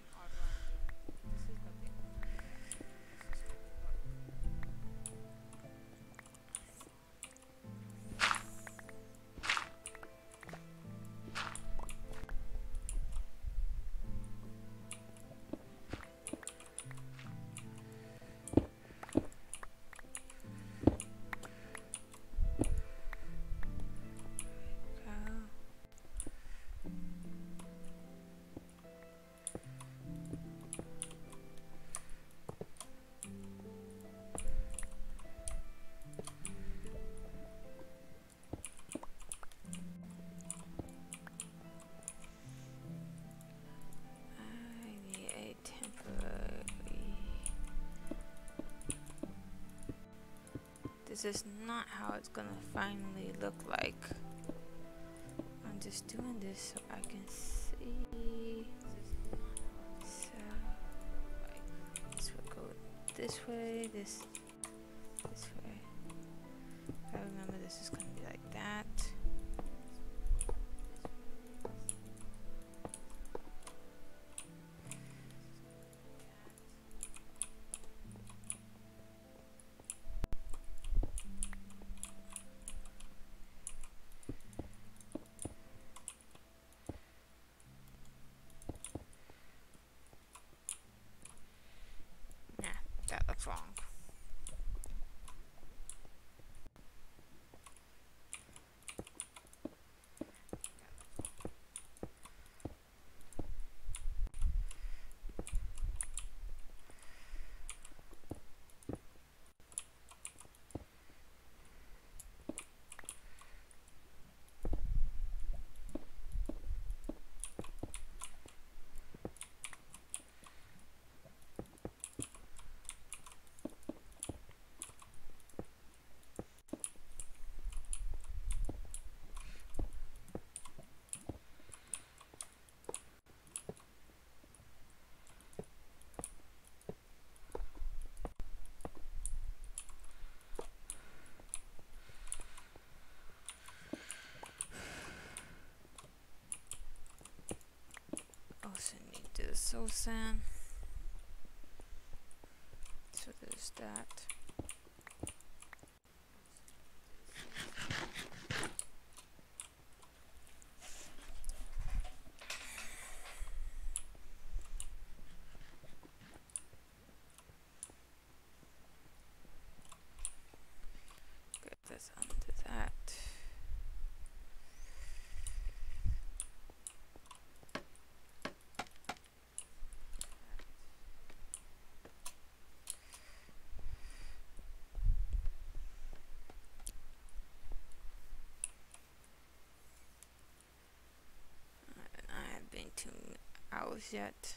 This is not how it's gonna finally look like. I'm just doing this so I can see. So, like, this will go this way, this, this way. I remember this is gonna be like that. That looks wrong. Also need the soul sand. So there's that. Get this onto that. Two hours yet.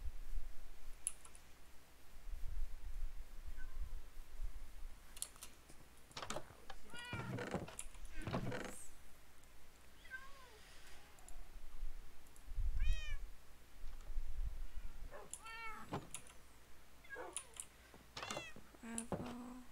Bravo.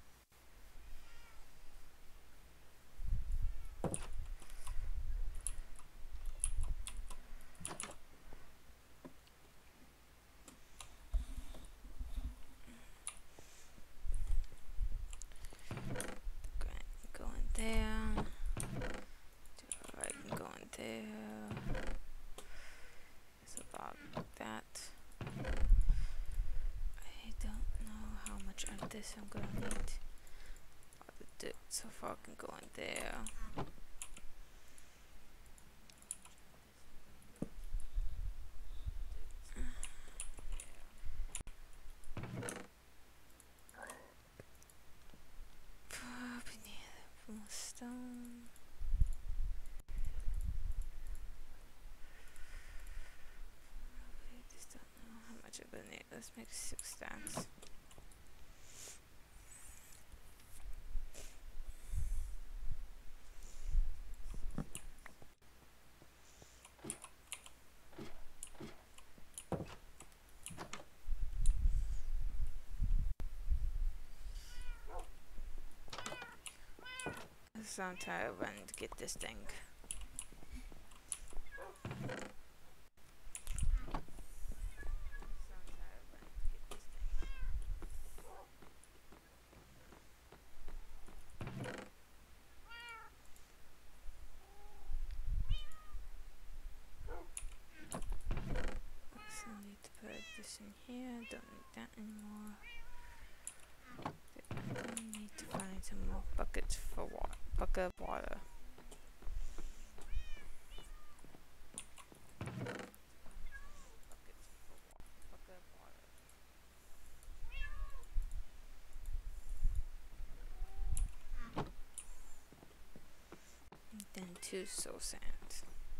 This I'm gonna need all the dirt so far I can go in there. Probably need more stone. I just don't know how much I'm gonna need. Let's make six stacks. So I'm tired of running to get this thing. So I need to put this in here. Don't need that anymore. I need to find some more buckets for water. Bucket of water. And then two soul sands.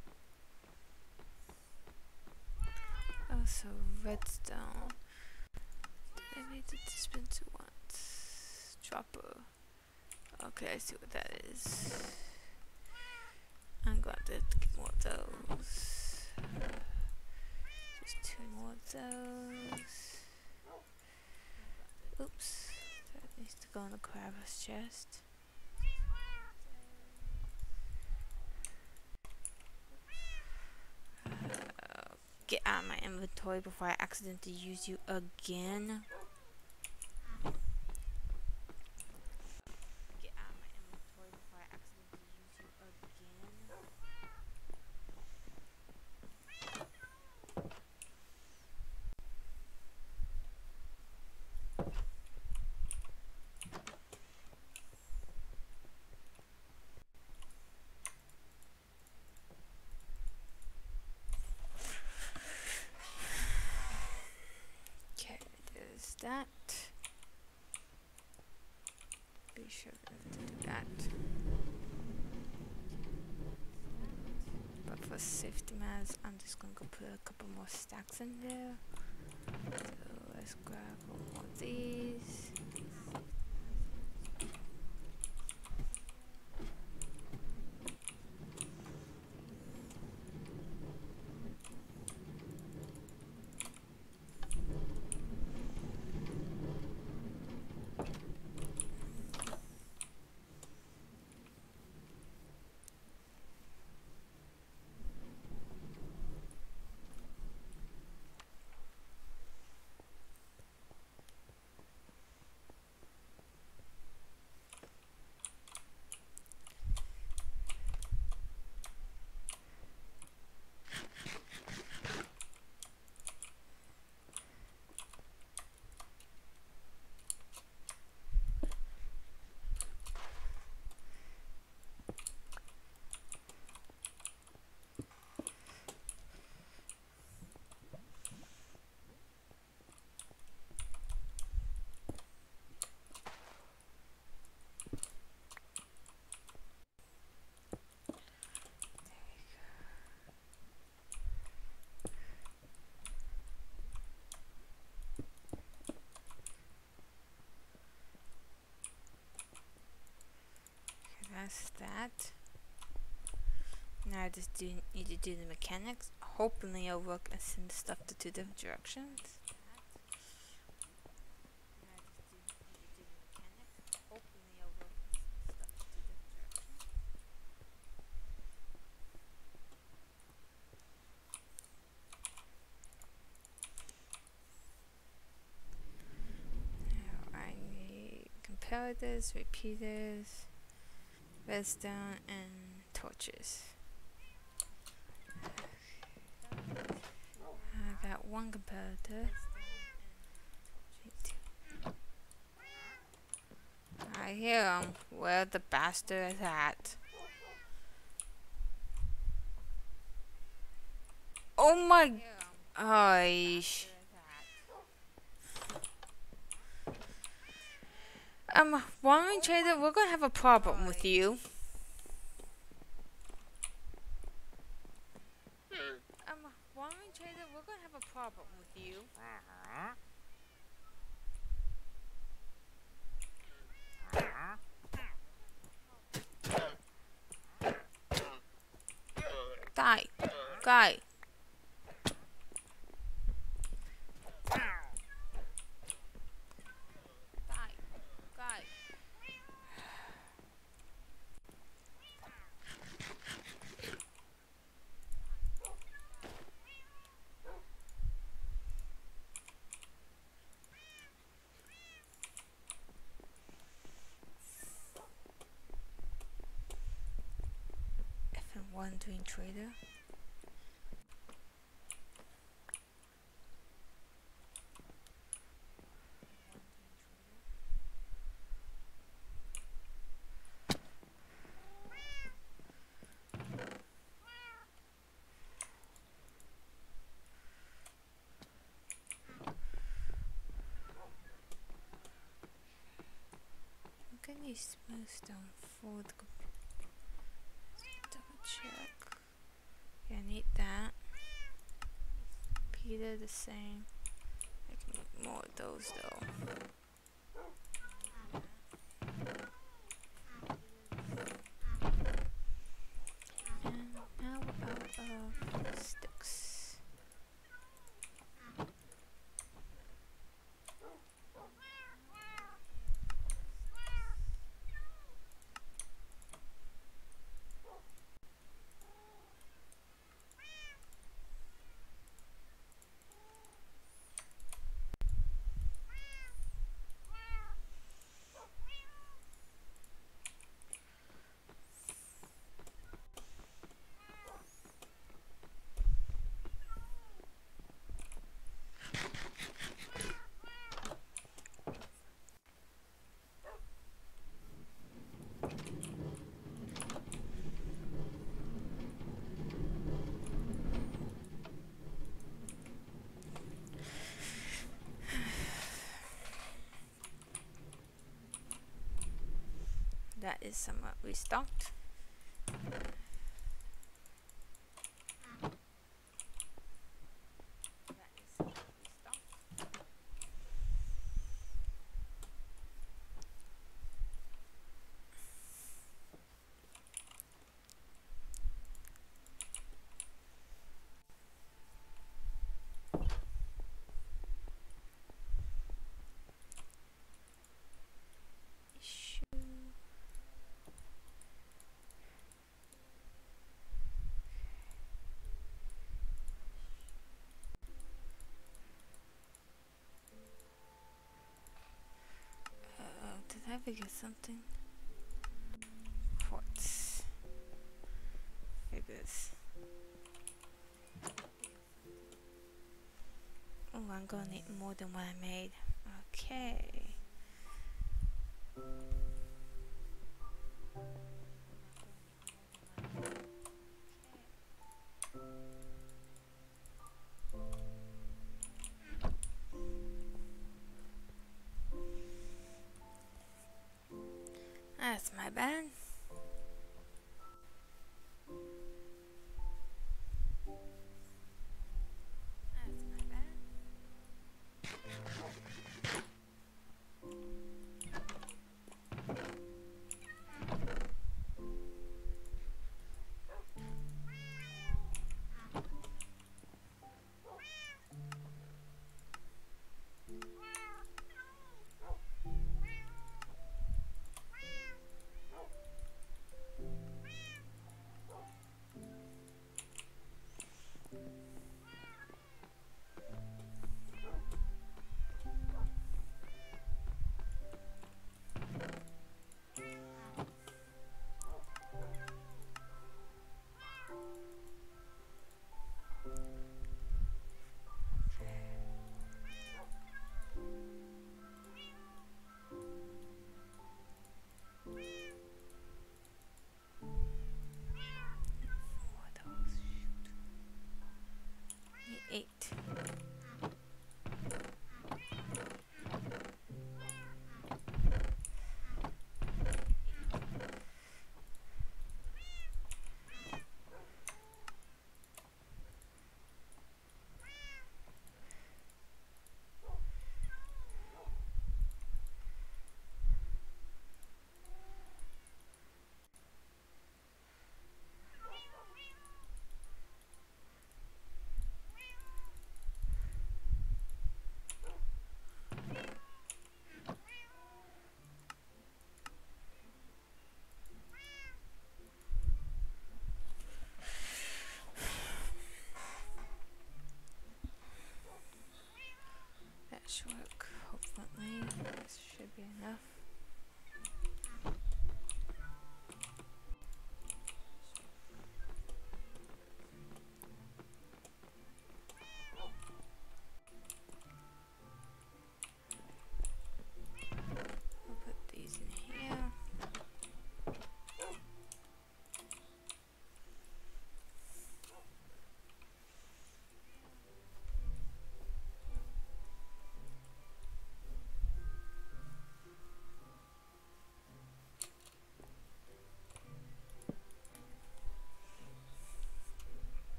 Also redstone. I need the dispenser once. Dropper. Okay, I see what that is. I'm glad to get more of those. Just two more of those. Oops. That needs to go in the crabber's chest. Uh, get out of my inventory before I accidentally use you again. Get out of my inventory before I accidentally use you again. Okay, there's that. Be sure to do that. But for safety matters, I'm just gonna go put a couple more stacks in there. So let's grab one more of these. That's that. Now I just do need to do the mechanics. Hopefully it'll work and send the stuff to two different directions. Now I need comparators, repeaters, redstone, and torches. I got one comparator. I hear him. Where the bastard is at? Oh my! Gosh. Um, Warren Trader, we're gonna have a problem with you. Um, Warren Trader, we're gonna have a problem with you. Die. Guy. Die. Guy. wandering trader. I'm gonna use smooth stone for the computer. Double check. Yeah, I need that. Peter the same. I can make more of those though. And now we're out of sticks. That is somewhat restocked. That is somewhat restocked. Issue. Uh, did I forget something? Quartz. Figures. Oh, I'm gonna need more than what I made. Okay. That's my bad. That's my bad.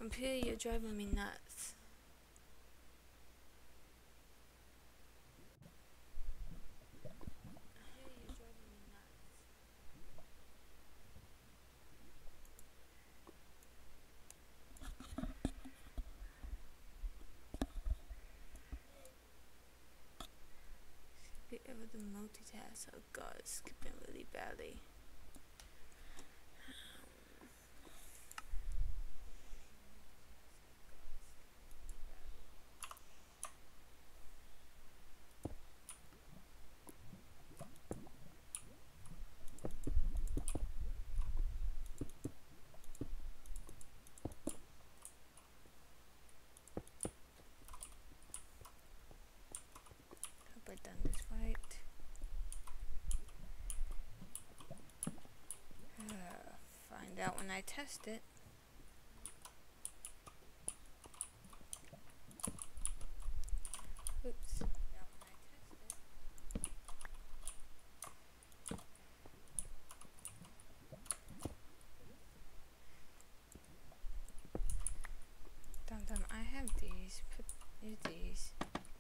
Computer, you're driving me nuts. Be able to multitask. Oh god, it's skipping really badly. Hope I done this right. Uh, find out when I test it. Oops. Dum dum, I have these. Put use these.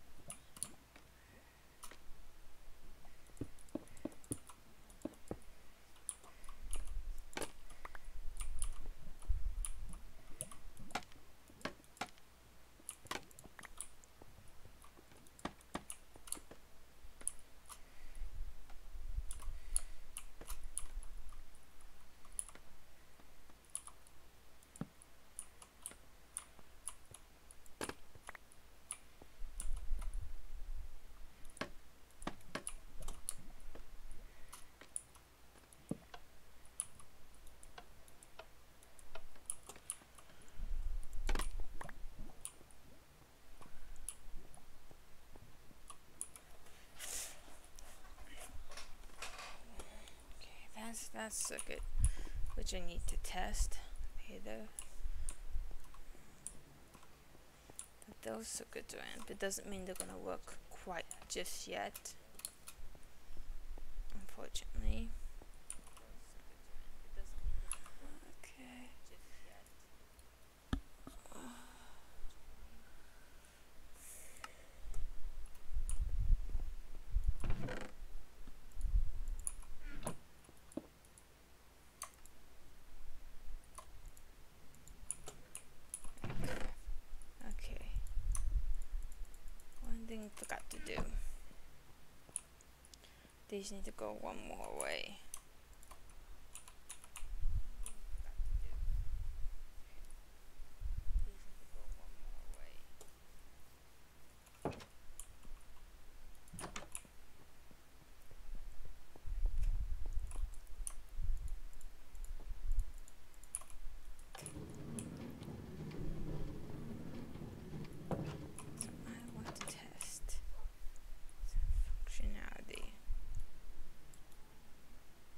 That's that circuit, which I need to test later. But those circuits are in, but doesn't mean they're gonna work quite just yet. Unfortunately. Okay. Okay. One thing I forgot to do. These need to go one more way. Functionality.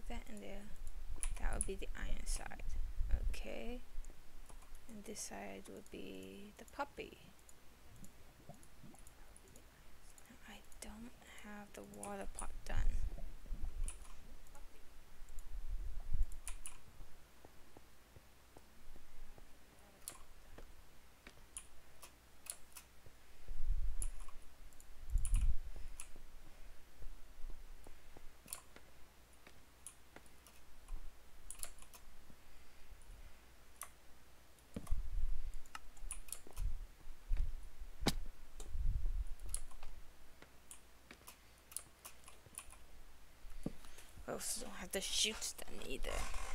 put that in there. That would be the iron side. Okay. And this side would be the puppy. I don't have the water pot done. I also don't have the chutes done either.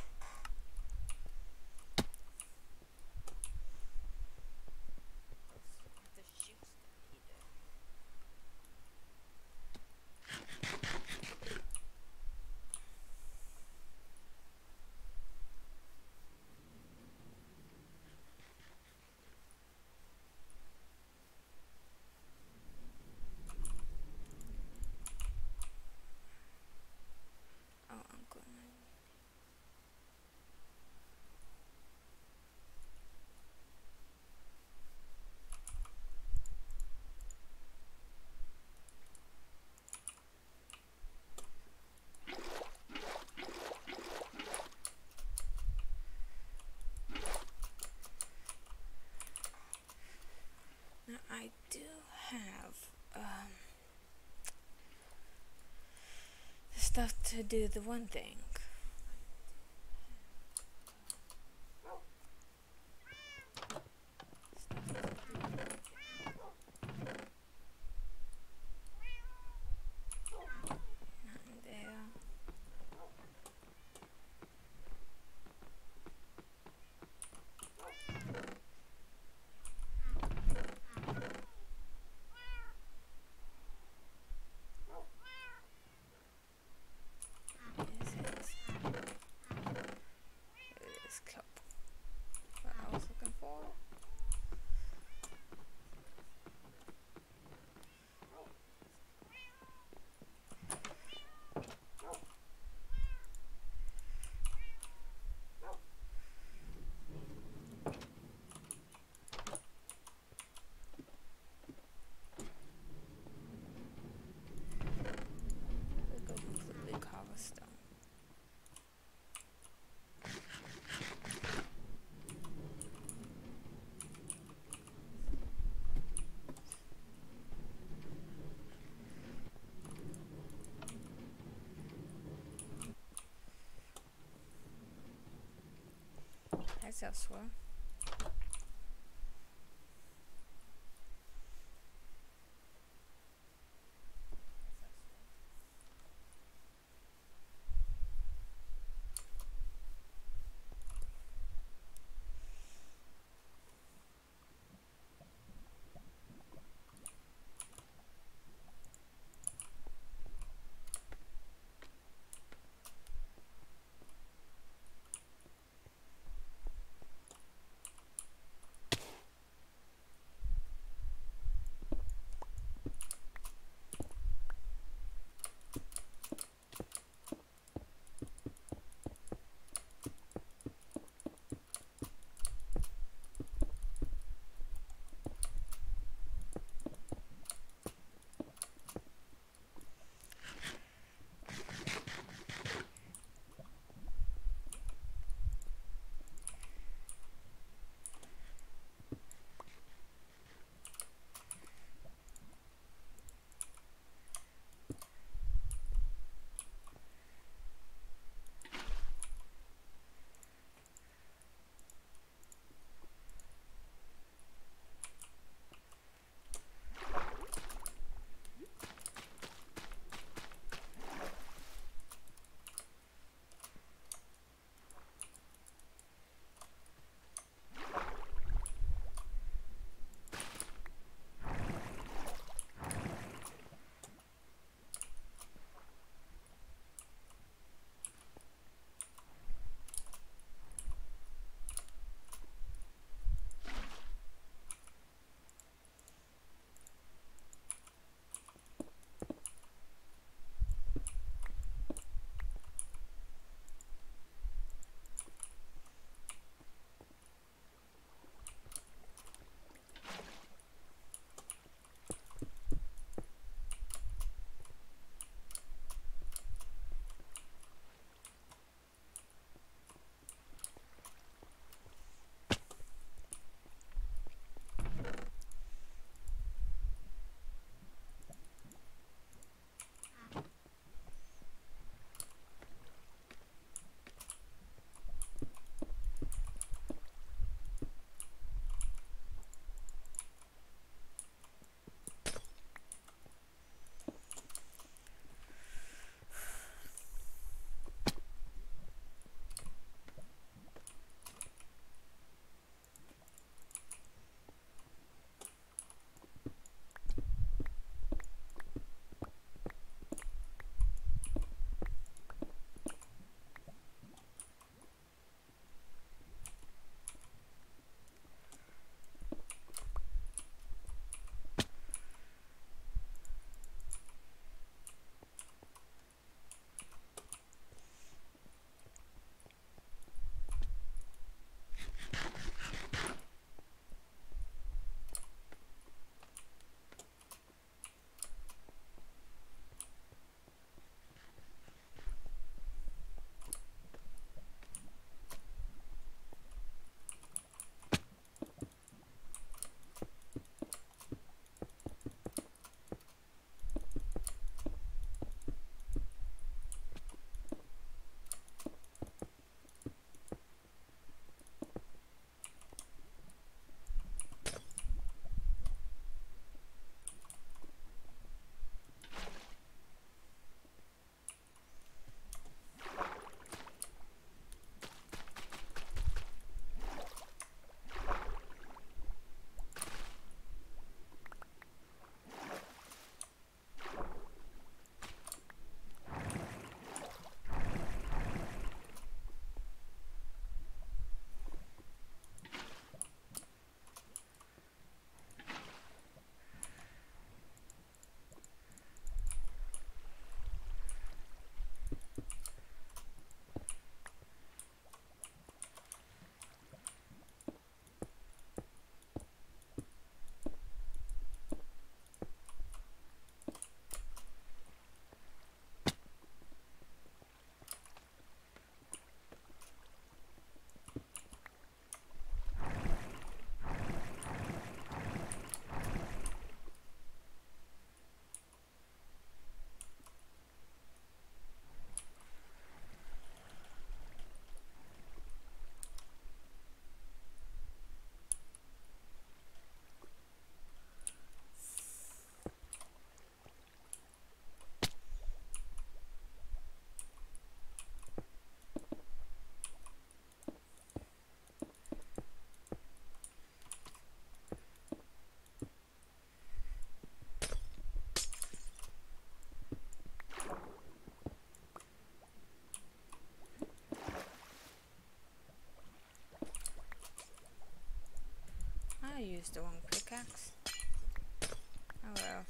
Oh, I'm gonna. Now I do have um, the stuff to do the one thing. Nothing there. Is it? It is cup. What I was looking for. We go completely cobblestone. That's elsewhere. used the wrong pickaxe. Oh well.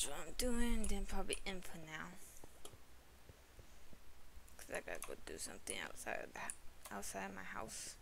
That's what I'm doing. Then probably in for now. Cause I gotta go do something outside of that, outside of my house.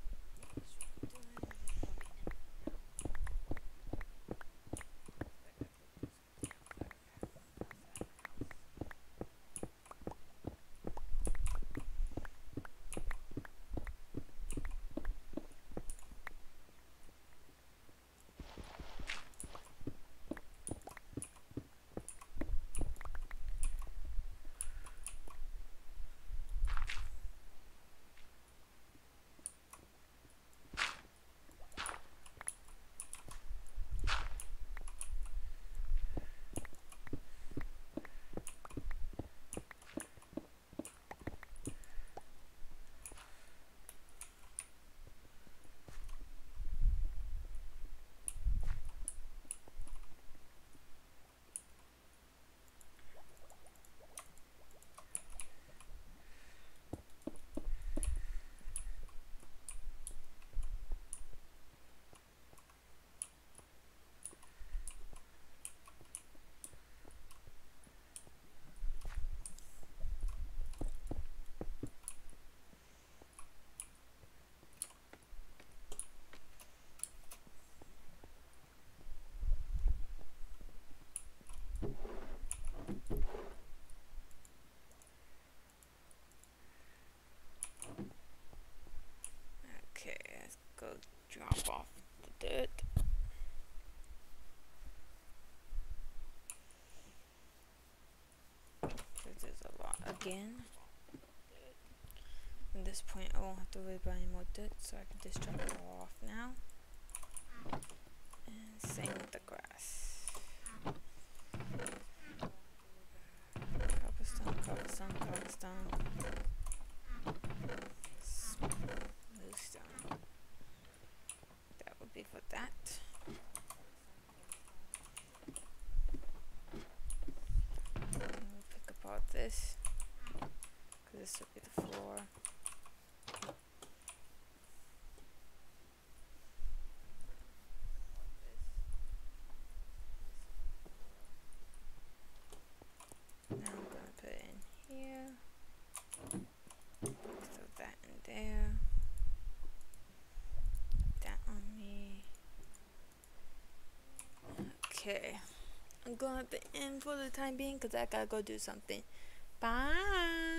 Okay, let's go drop off the dirt. This is a lot again. At this point, I won't have to worry about any more dirt, so I can just drop it all off now. And same with the grass. Cobblestone, cobblestone, cobblestone. Smooth stone. That would be for that. And we'll pick apart this, because this will be the floor. Now I'm gonna put it in here. Throw that in there. That on me. Okay. I'm gonna have to end for the time being because I gotta go do something. Bye.